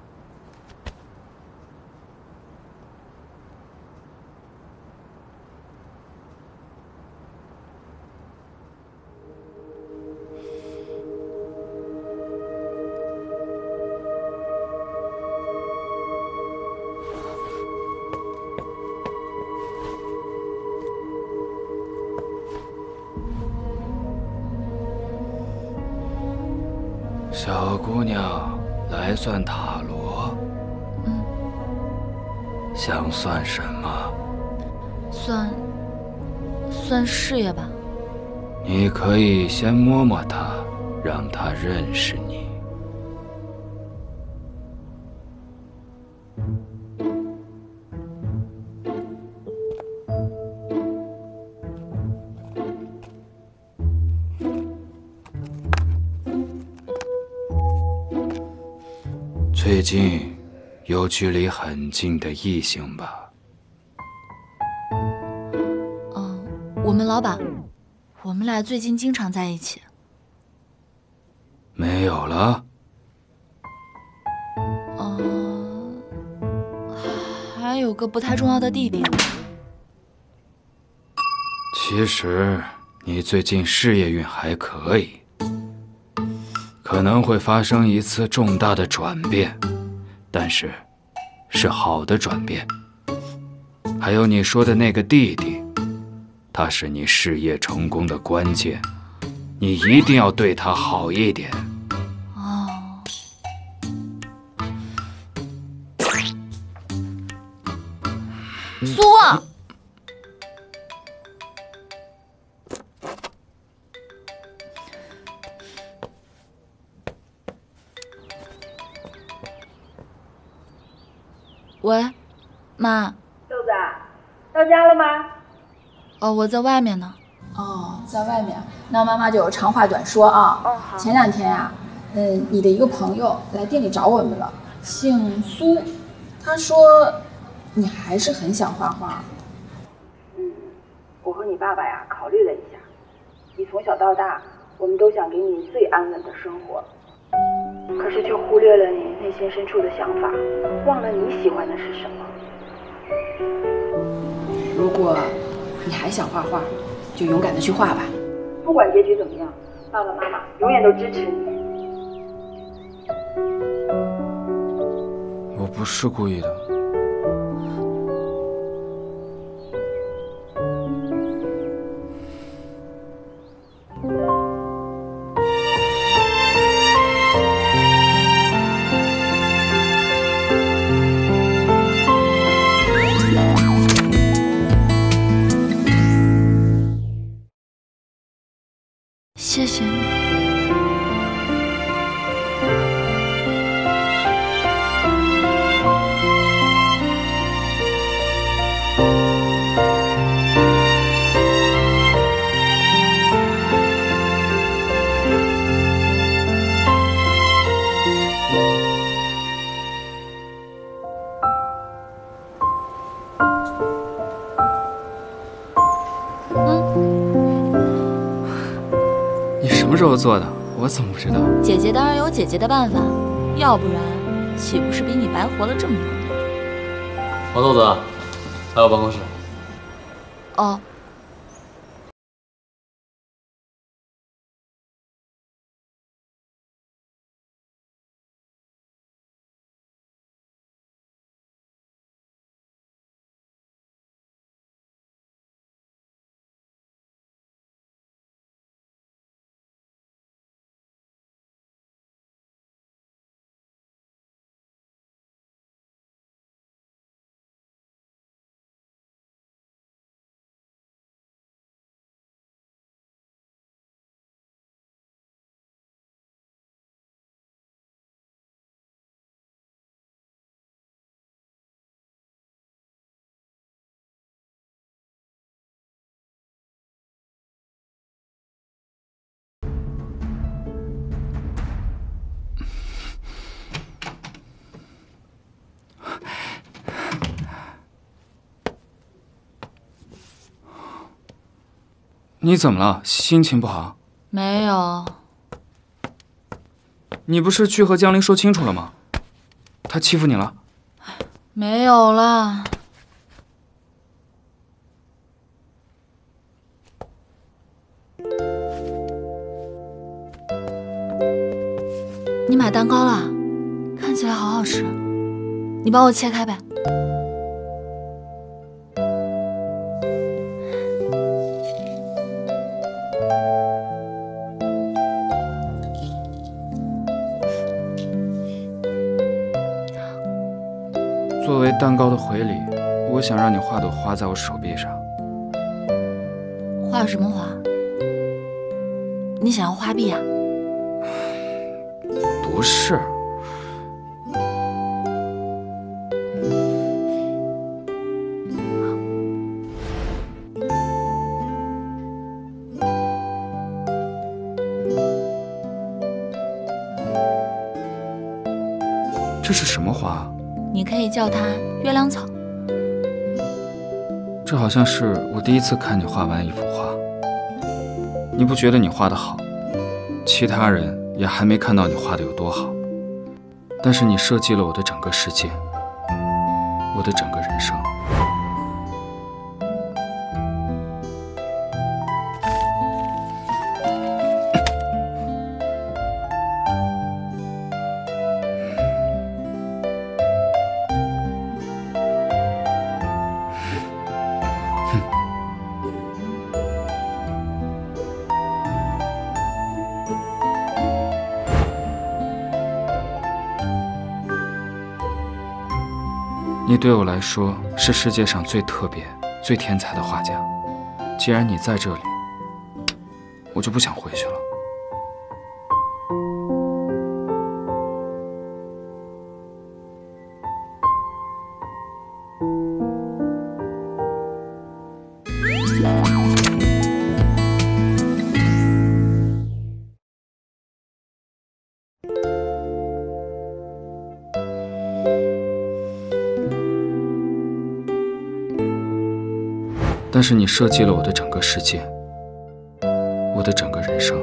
小姑娘来算塔罗，想算什么？ 算事业吧。 你可以先摸摸她，让她认识你。最近有距离很近的异性吧？ 我们老板，我们俩最近经常在一起。 没有了？ 还有个不太重要的弟弟。 其实你最近事业运还可以，可能会发生一次重大的转变，但是是好的转变。还有你说的那个弟弟，他是你事业成功的关键，你一定要对他好一点。 苏啊！喂，妈。 豆子，到家了吗？ 我在外面呢。 在外面，那妈妈就长话短说啊。好。前2天呀，你的一个朋友来店里找我们了，姓苏，他说你还是很想画画。我和你爸爸呀考虑了一下，你从小到大，我们都想给你最安稳的生活，可是却忽略了你内心深处的想法，忘了你喜欢的是什么。如果你还想画画，就勇敢的去画吧，不管结局怎么样，爸爸妈妈永远都支持你。 我不是故意的。 谢谢你。 什么时候做的？我怎么不知道？ 姐姐当然有姐姐的办法，要不然岂不是比你白活了这么多年？ 黄豆子，来我办公室。 哦。 你怎么了？心情不好？ 没有。 你不是去和江林说清楚了吗？他欺负你了？ 没有啦。你买蛋糕了？看起来好好吃，你帮我切开呗。 蛋糕的回礼，我想让你画朵花在我手臂上。 画什么花？你想要花臂啊？ 不是。这是什么花？ 你可以叫它月亮草。 这好像是我第一次看你画完一幅画。你不觉得你画得好？其他人也还没看到你画得有多好。但是你设计了我的整个世界，我的整个人生。你对我来说是世界上最特别、最天才的画家。既然你在这里，我就不想回去了。但是你设计了我的整个世界，我的整个人生。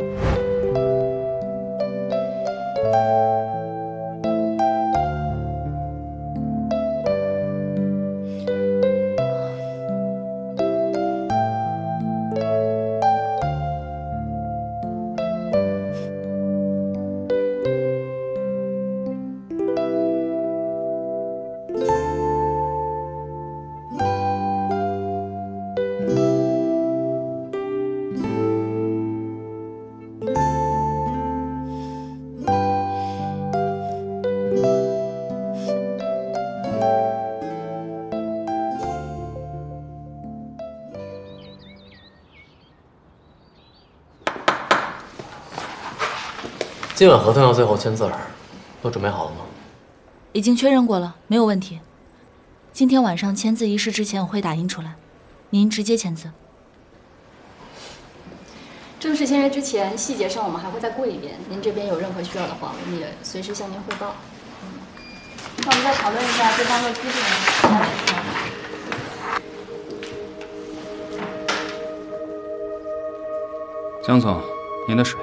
今晚合同要最后签字儿，都准备好了吗？ 已经确认过了，没有问题。今天晚上签字仪式之前我会打印出来，您直接签字。 正式签约之前，细节上我们还会再过一遍。您这边有任何需要的话，我们也随时向您汇报。那我们再讨论一下对方的资质。 江总，您的水。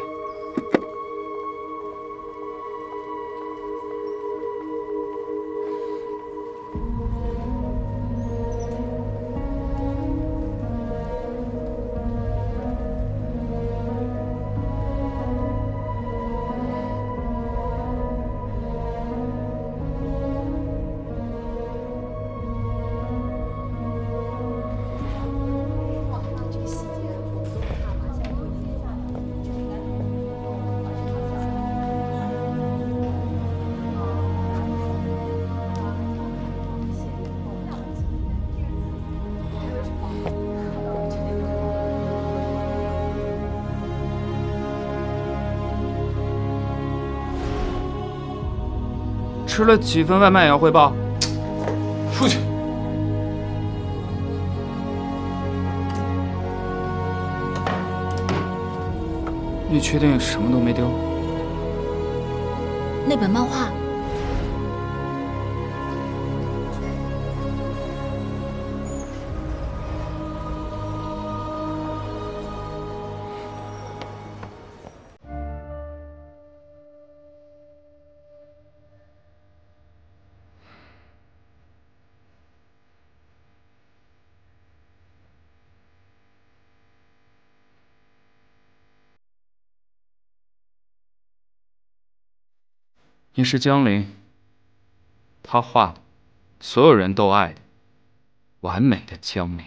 吃了几份外卖也要汇报。出去。你确定什么都没丢？ 那本漫画。 你是江陵，他画的，所有人都爱的，完美的江陵。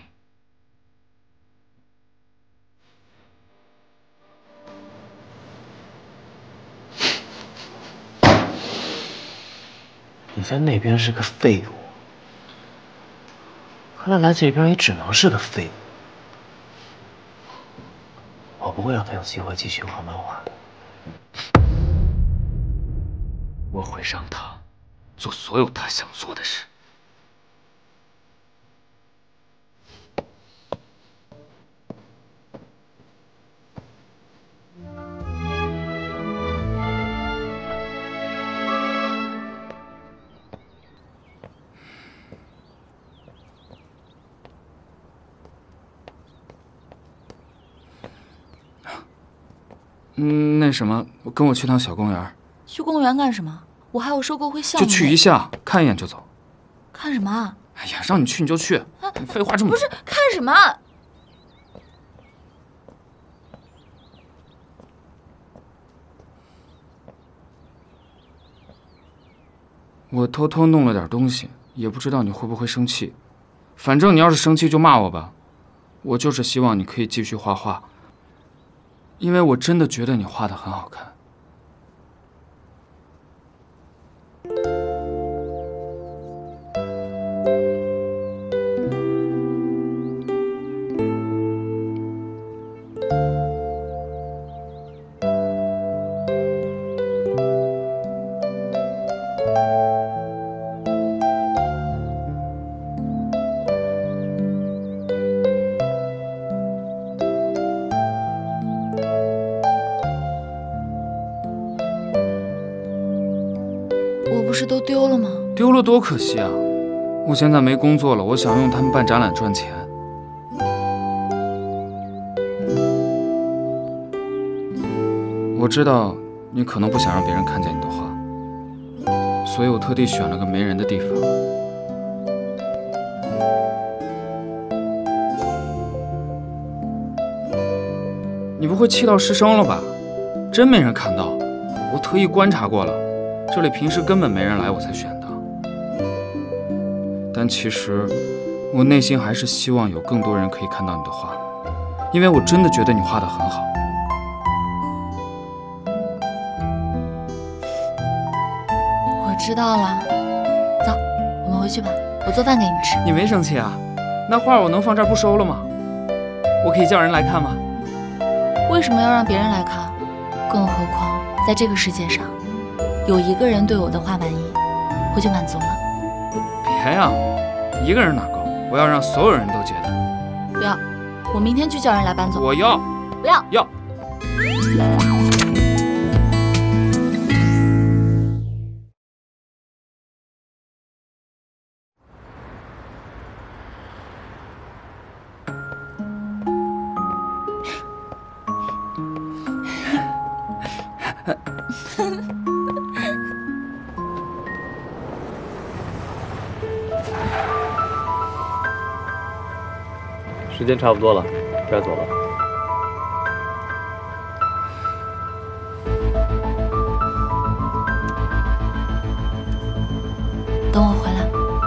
你在那边是个废物， 看来来这边也只能是个废物。我不会让他有机会继续画漫画的。 我会让他做所有他想做的事。那什么，跟我去趟小公园。 去公园干什么？我还有收购会项目。 就去一下，看一眼就走。 看什么啊？ 哎呀，让你去你就去，你废话这么多。 不是看什么？ 我偷偷弄了点东西，也不知道你会不会生气。反正你要是生气就骂我吧。我就是希望你可以继续画画，因为我真的觉得你画得很好看。 不是都丢了吗？ 丢了多可惜啊！我现在没工作了，我想用它们办展览赚钱。我知道你可能不想让别人看见你的画，所以我特地选了个没人的地方。你不会气到失声了吧？真没人看到，我特意观察过了。这里平时根本没人来，我才选的。但其实，我内心还是希望有更多人可以看到你的画，因为我真的觉得你画得很好。 我知道了，走，我们回去吧，我做饭给你吃。 你没生气啊？那画我能放这儿不收了吗？我可以叫人来看吗？ 为什么要让别人来看？更何况在这个世界上，有一个人对我的画满意，我就满足了。 别呀，一个人哪够？我要让所有人都觉得。 不要，我明天去叫人来搬走。 我要。 不要。 要。 时间差不多了，该走了。 等我回来。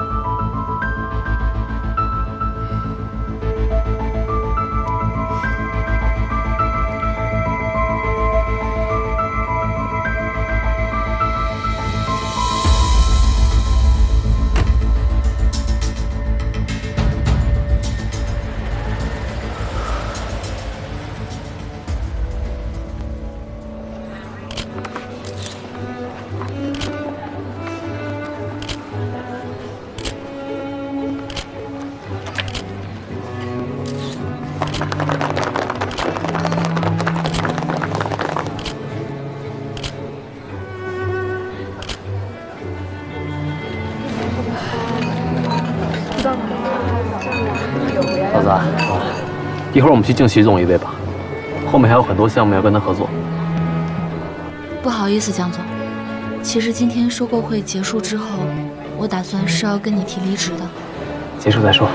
老子，一会儿我们去敬习总一位吧，后面还有很多项目要跟他合作。 不好意思，江总，其实今天收购会结束之后，我打算是要跟你提离职的。 结束再说。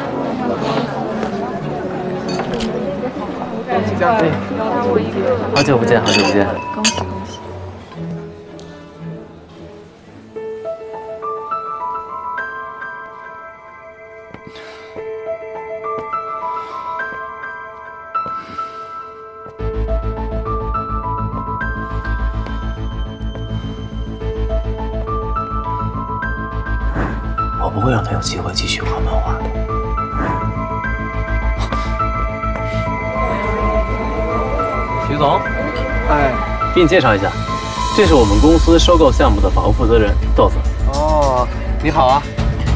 好久不见，好久不见。 恭喜恭喜！ 我不会让他有机会继续画漫画的。 徐总， 哎， 给你介绍一下，这是我们公司收购项目的法务负责人豆子。 哦，你好啊。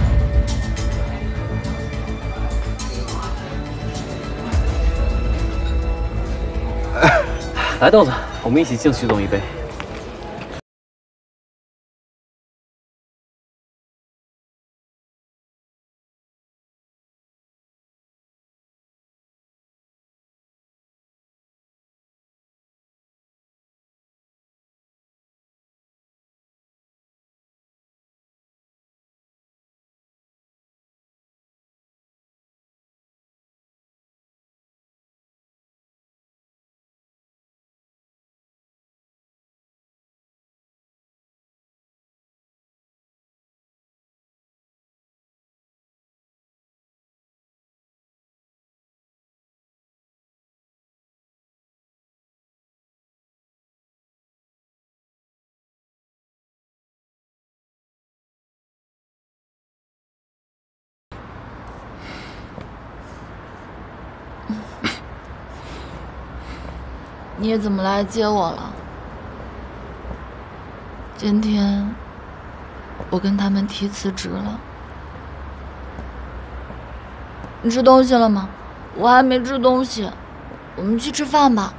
来，豆子，我们一起敬徐总一杯。 你怎么来接我了？今天我跟他们提辞职了。你吃东西了吗？我还没吃东西，我们去吃饭吧。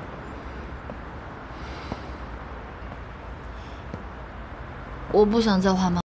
我不想再画漫画。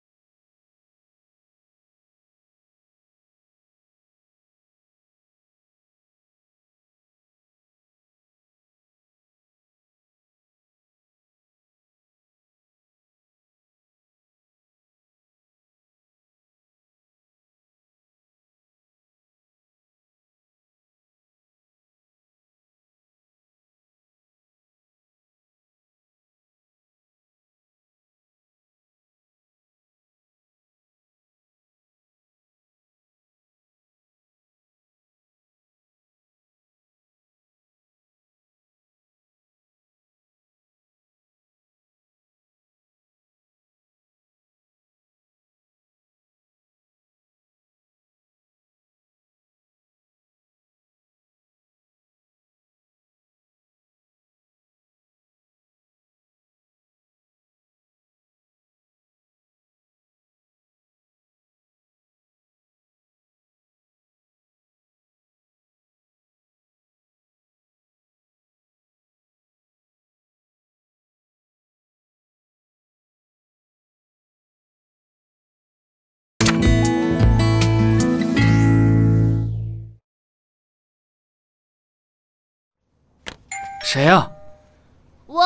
谁呀？ 我。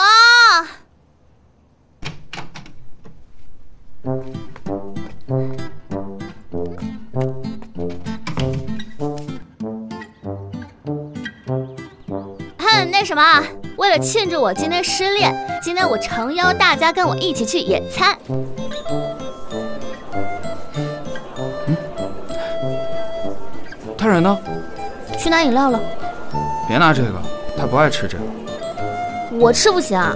那什么，为了庆祝我今天失恋，今天我诚邀大家跟我一起去野餐。 他人呢？ 去拿饮料了。 别拿这个，他不爱吃这个。 我吃不行啊。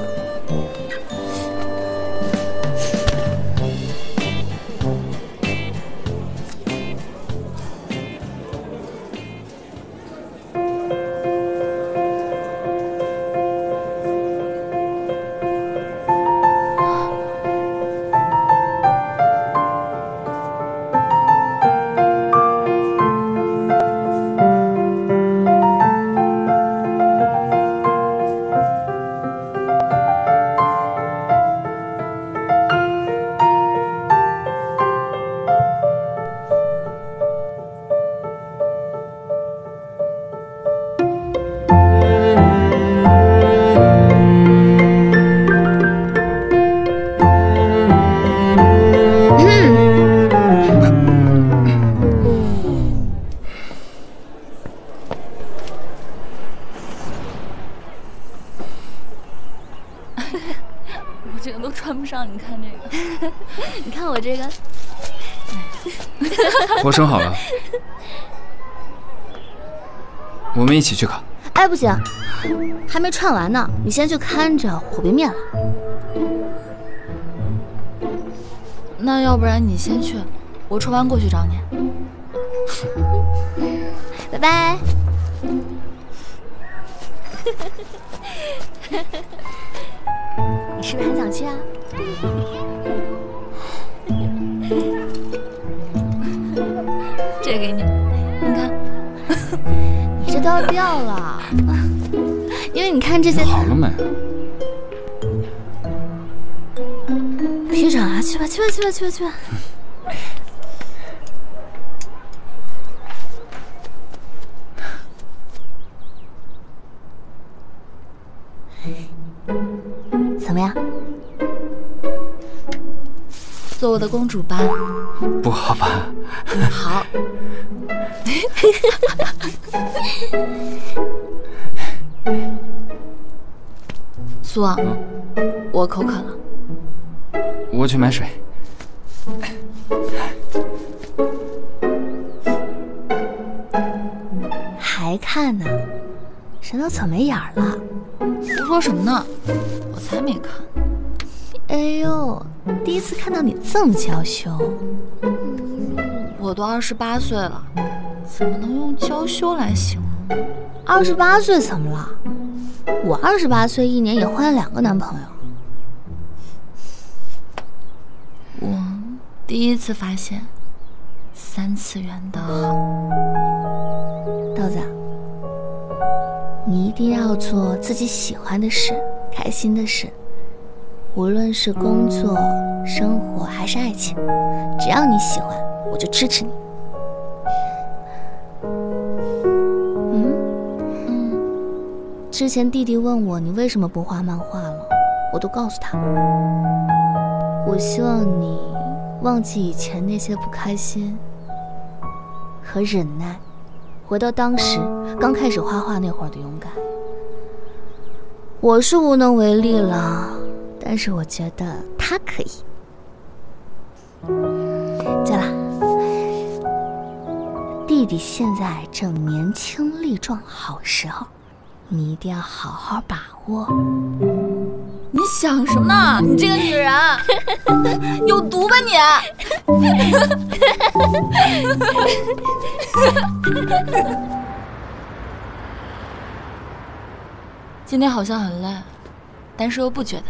我这个都穿不上，你看这个， 你看我这个。 活生好了，我们一起去烤。 哎，不行，还没串完呢，你先去看着火别灭了。 那要不然你先去，我吃完过去找你。 拜拜。 你是不是很想去啊？ 这个给你，你看， 你这都要掉了，因为你看这些。 好了没？ 别整了，去吧，去吧，去吧，去吧，去吧。怎么样？ 做我的公主吧。 不好吧？ 好。苏啊，我口渴了。 我去买水。 还看呢？神都草莓眼了。 胡说什么呢？我才没看。 哎呦，第一次看到你这么娇羞。 我都28岁了，怎么能用娇羞来形容 ？28岁怎么了？我28岁1年也换了2个男朋友。 我第一次发现3次元的好。 豆子，你一定要做自己喜欢的事，开心的事，无论是工作、生活还是爱情，只要你喜欢，我就支持你。之前弟弟问我你为什么不画漫画了，我都告诉他了。我希望你忘记以前那些不开心和忍耐，回到当时刚开始画画那会儿的勇敢。我是无能为力了，但是我觉得他可以。对了，弟弟现在正年轻力壮好时候，你一定要好好把握。 你想什么呢？你这个女人，有毒吧你！今天好像很累，但是又不觉得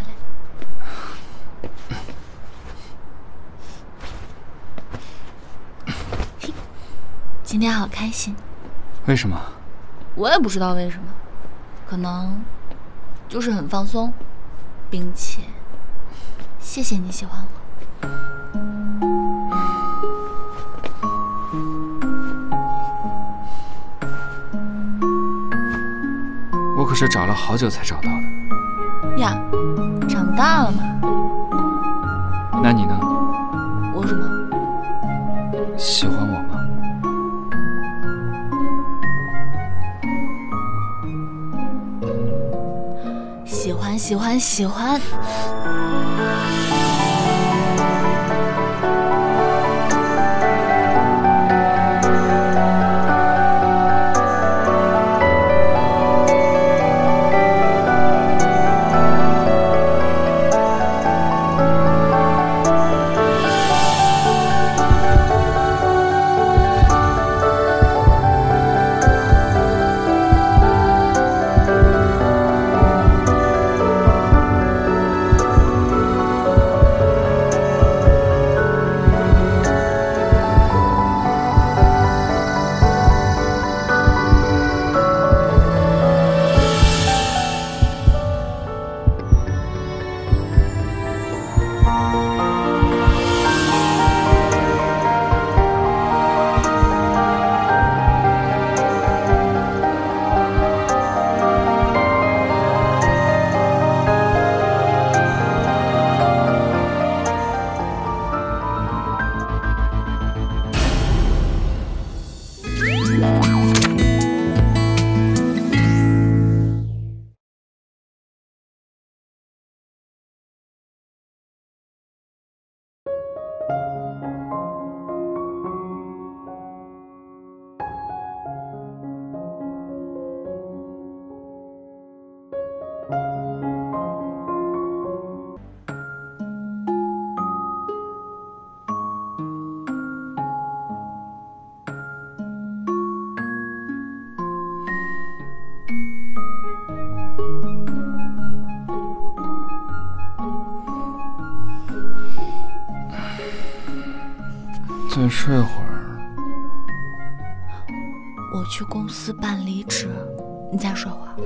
累。今天好开心。 为什么？ 我也不知道为什么，可能就是很放松，并且谢谢你喜欢我。 我可是找了好久才找到的。 呀，长大了嘛。 那你呢？ 我什么？ 喜欢我吗？ 喜欢，喜欢，喜欢。 再睡会儿。 我去公司办离职，你再睡会儿。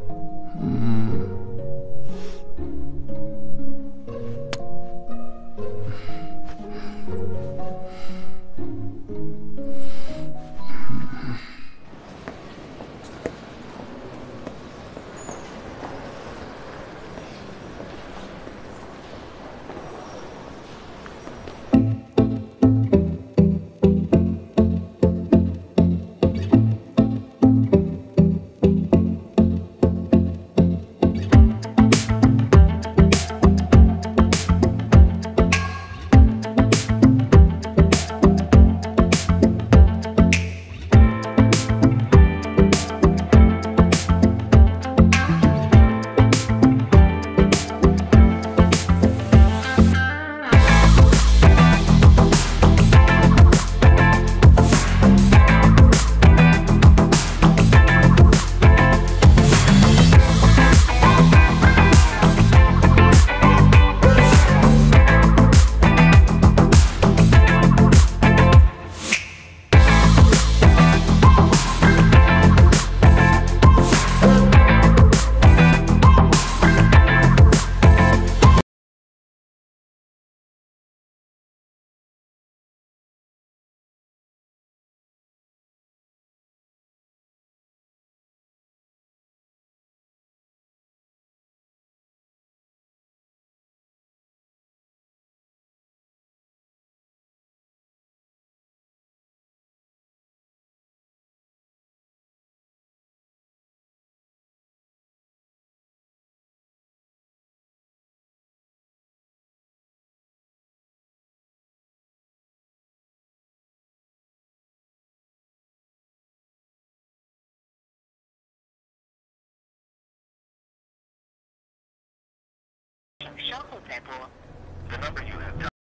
稍后再拨。The number you have dialed.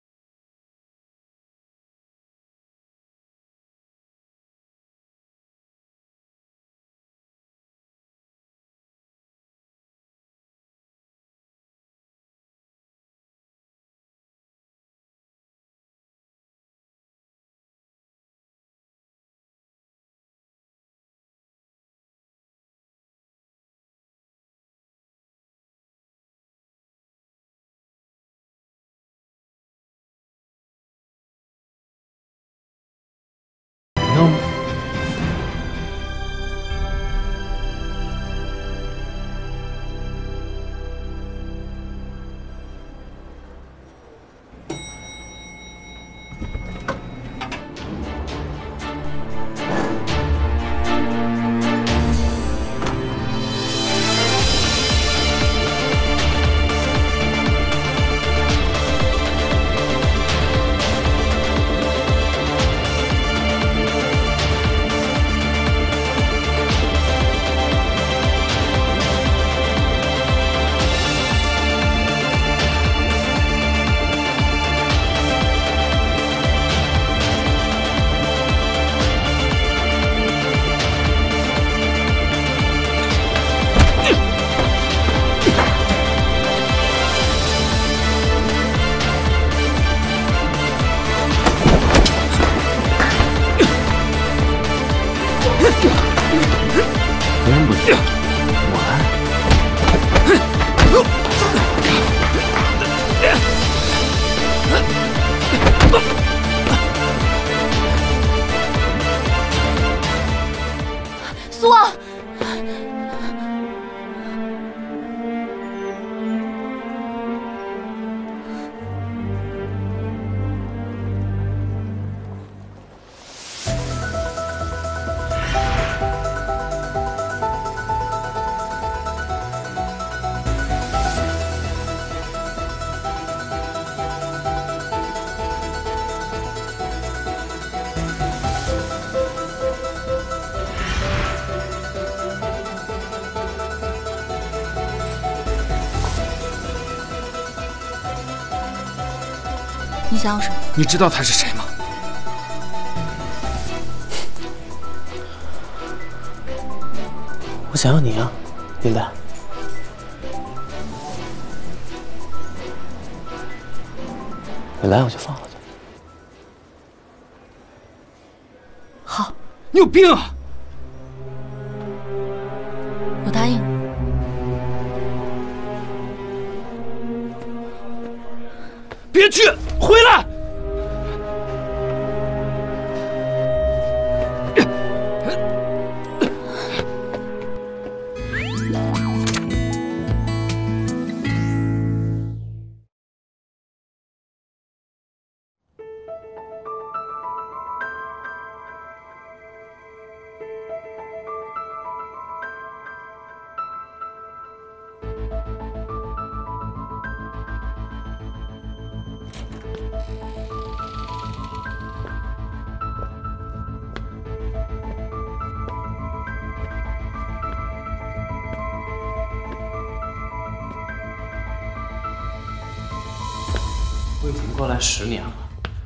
真不行，我来。 苏望，你想要什么？ 你知道他是谁吗？ 我想要你啊，林丹。你来我就放了他。 你有病啊！ 我答应。 别去，回来！ 我已经过来10年了。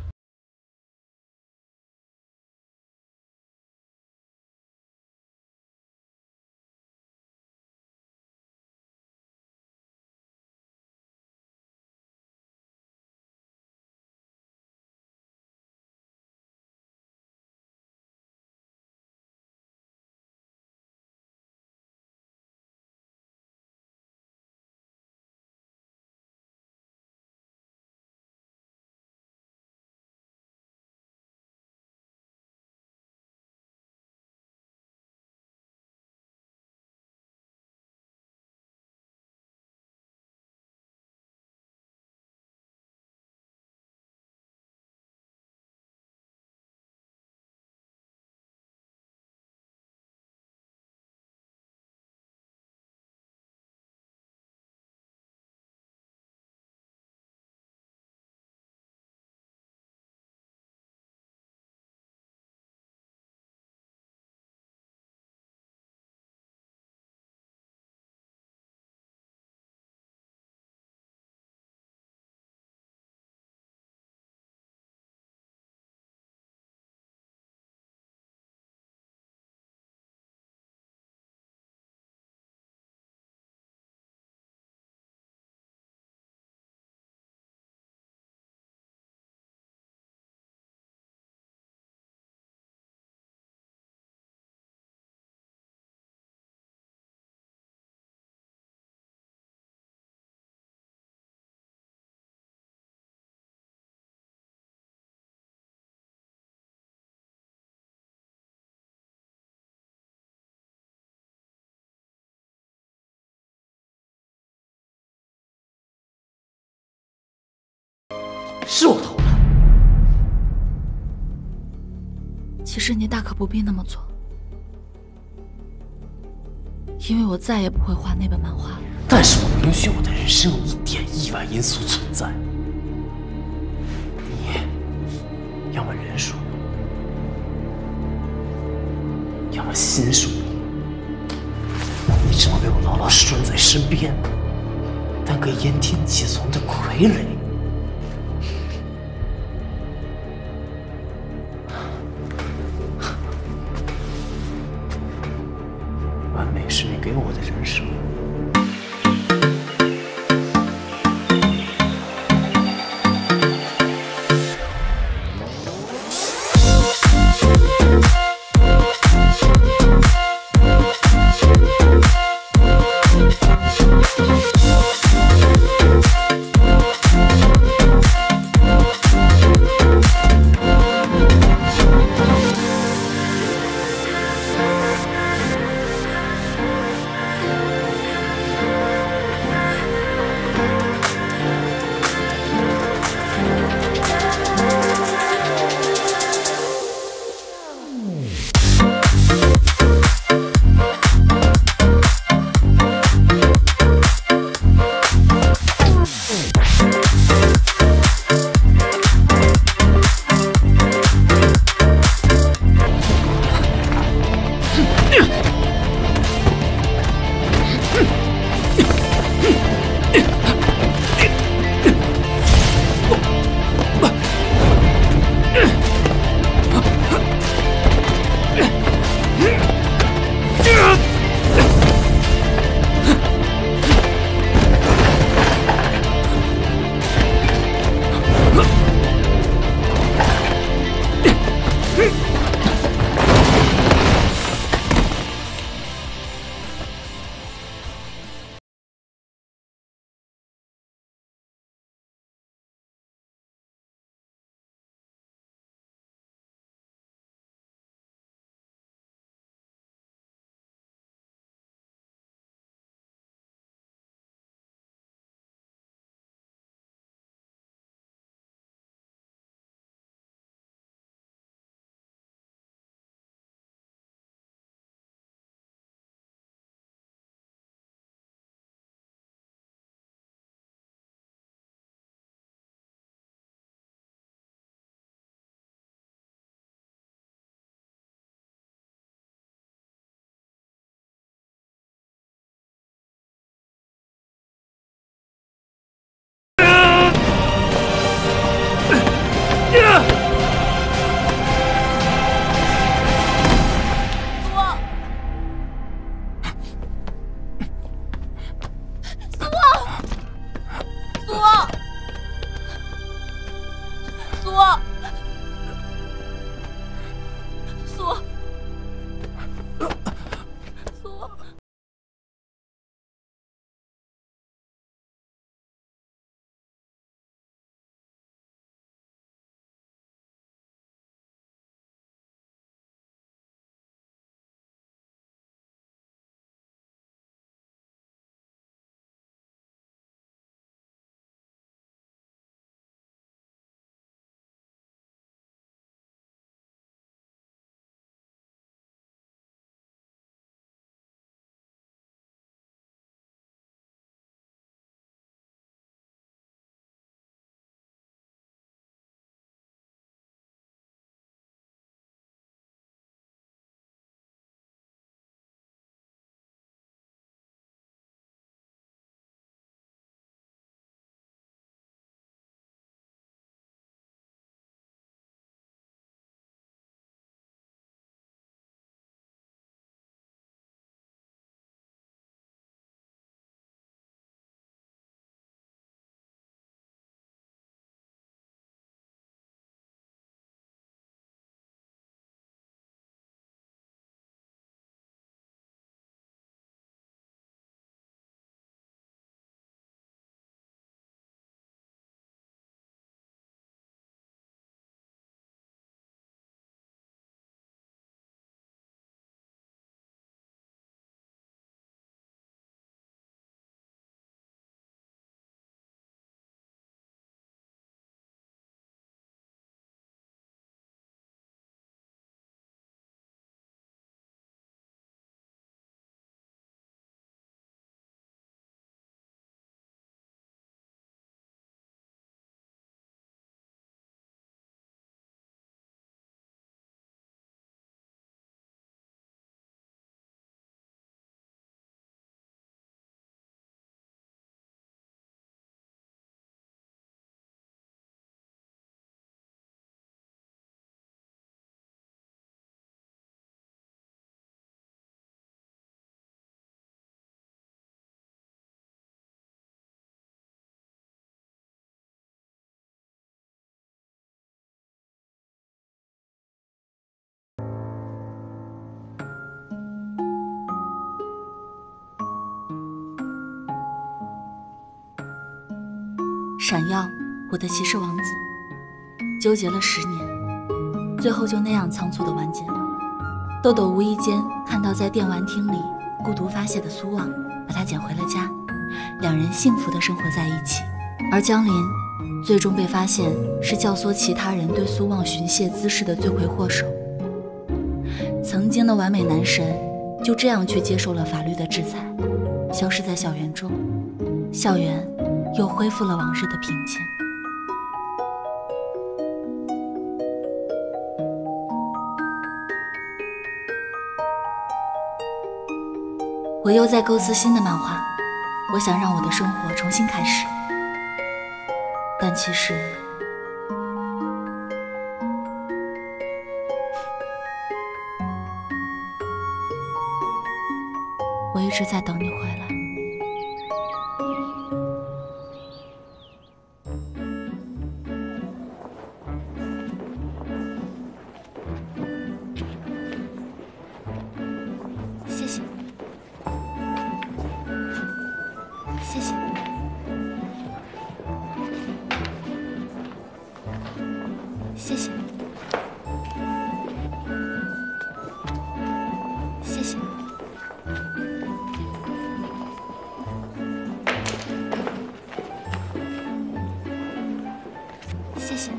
是我偷的。 其实你大可不必那么做，因为我再也不会画那本漫画了。 但是我不允许我的人生有一点意外因素存在。你要么人属于我，要么心属于我。你只能被我牢牢拴在身边，当个言听计从的傀儡。完美是你给我的人生。 闪耀，我的骑士王子，纠结了10年，最后就那样仓促地完结了。豆豆无意间看到在电玩厅里孤独发泄的苏望，把他捡回了家，两人幸福地生活在一起。而江林最终被发现是教唆其他人对苏望寻衅滋事的罪魁祸首。曾经的完美男神就这样去接受了法律的制裁，消失在校园中，校园又恢复了往日的平静。我又在构思新的漫画，我想让我的生活重新开始，但其实我一直在等你回来。谢谢，谢谢，谢谢，谢谢。谢谢。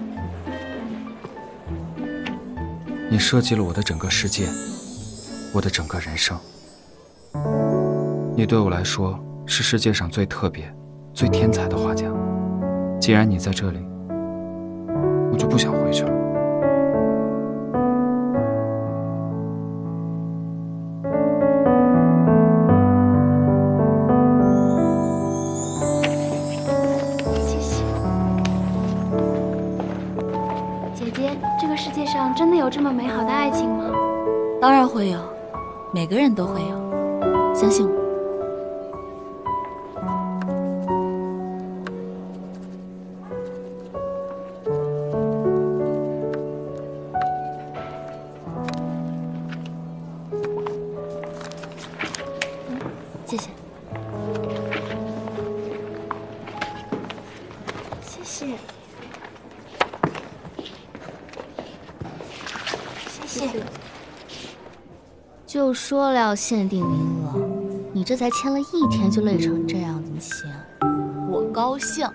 你设计了我的整个世界，我的整个人生。你对我来说是世界上最特别、最天才的画家。既然你在这里，我就不想回去了。 姐姐，这个世界上真的有这么美好的爱情吗？ 当然会有，每个人都会有，相信我。谢谢。 谢谢。谢谢。 就说了要限定名额，你这才签了1天就累成这样，怎么行？ 我高兴。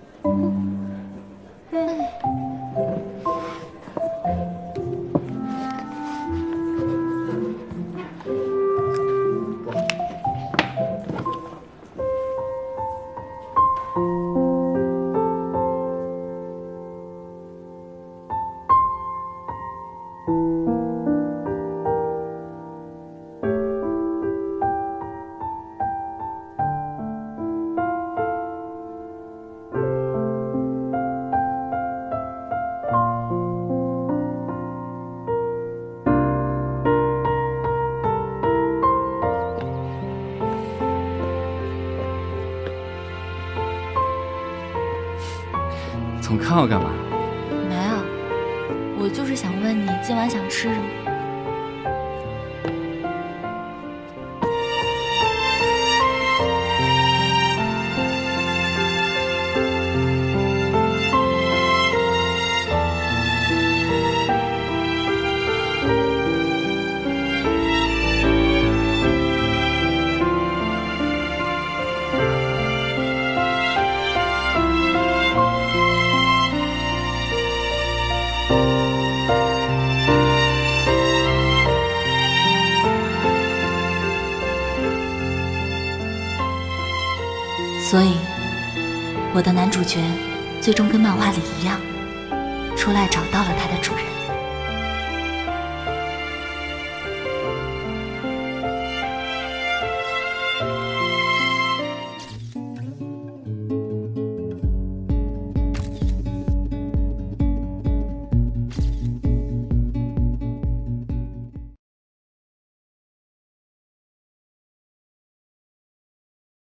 总看我干嘛？ 没有，我就是想问你今晚想吃什么。所以，我的男主角最终跟漫画里一样，出来找到了他的主人。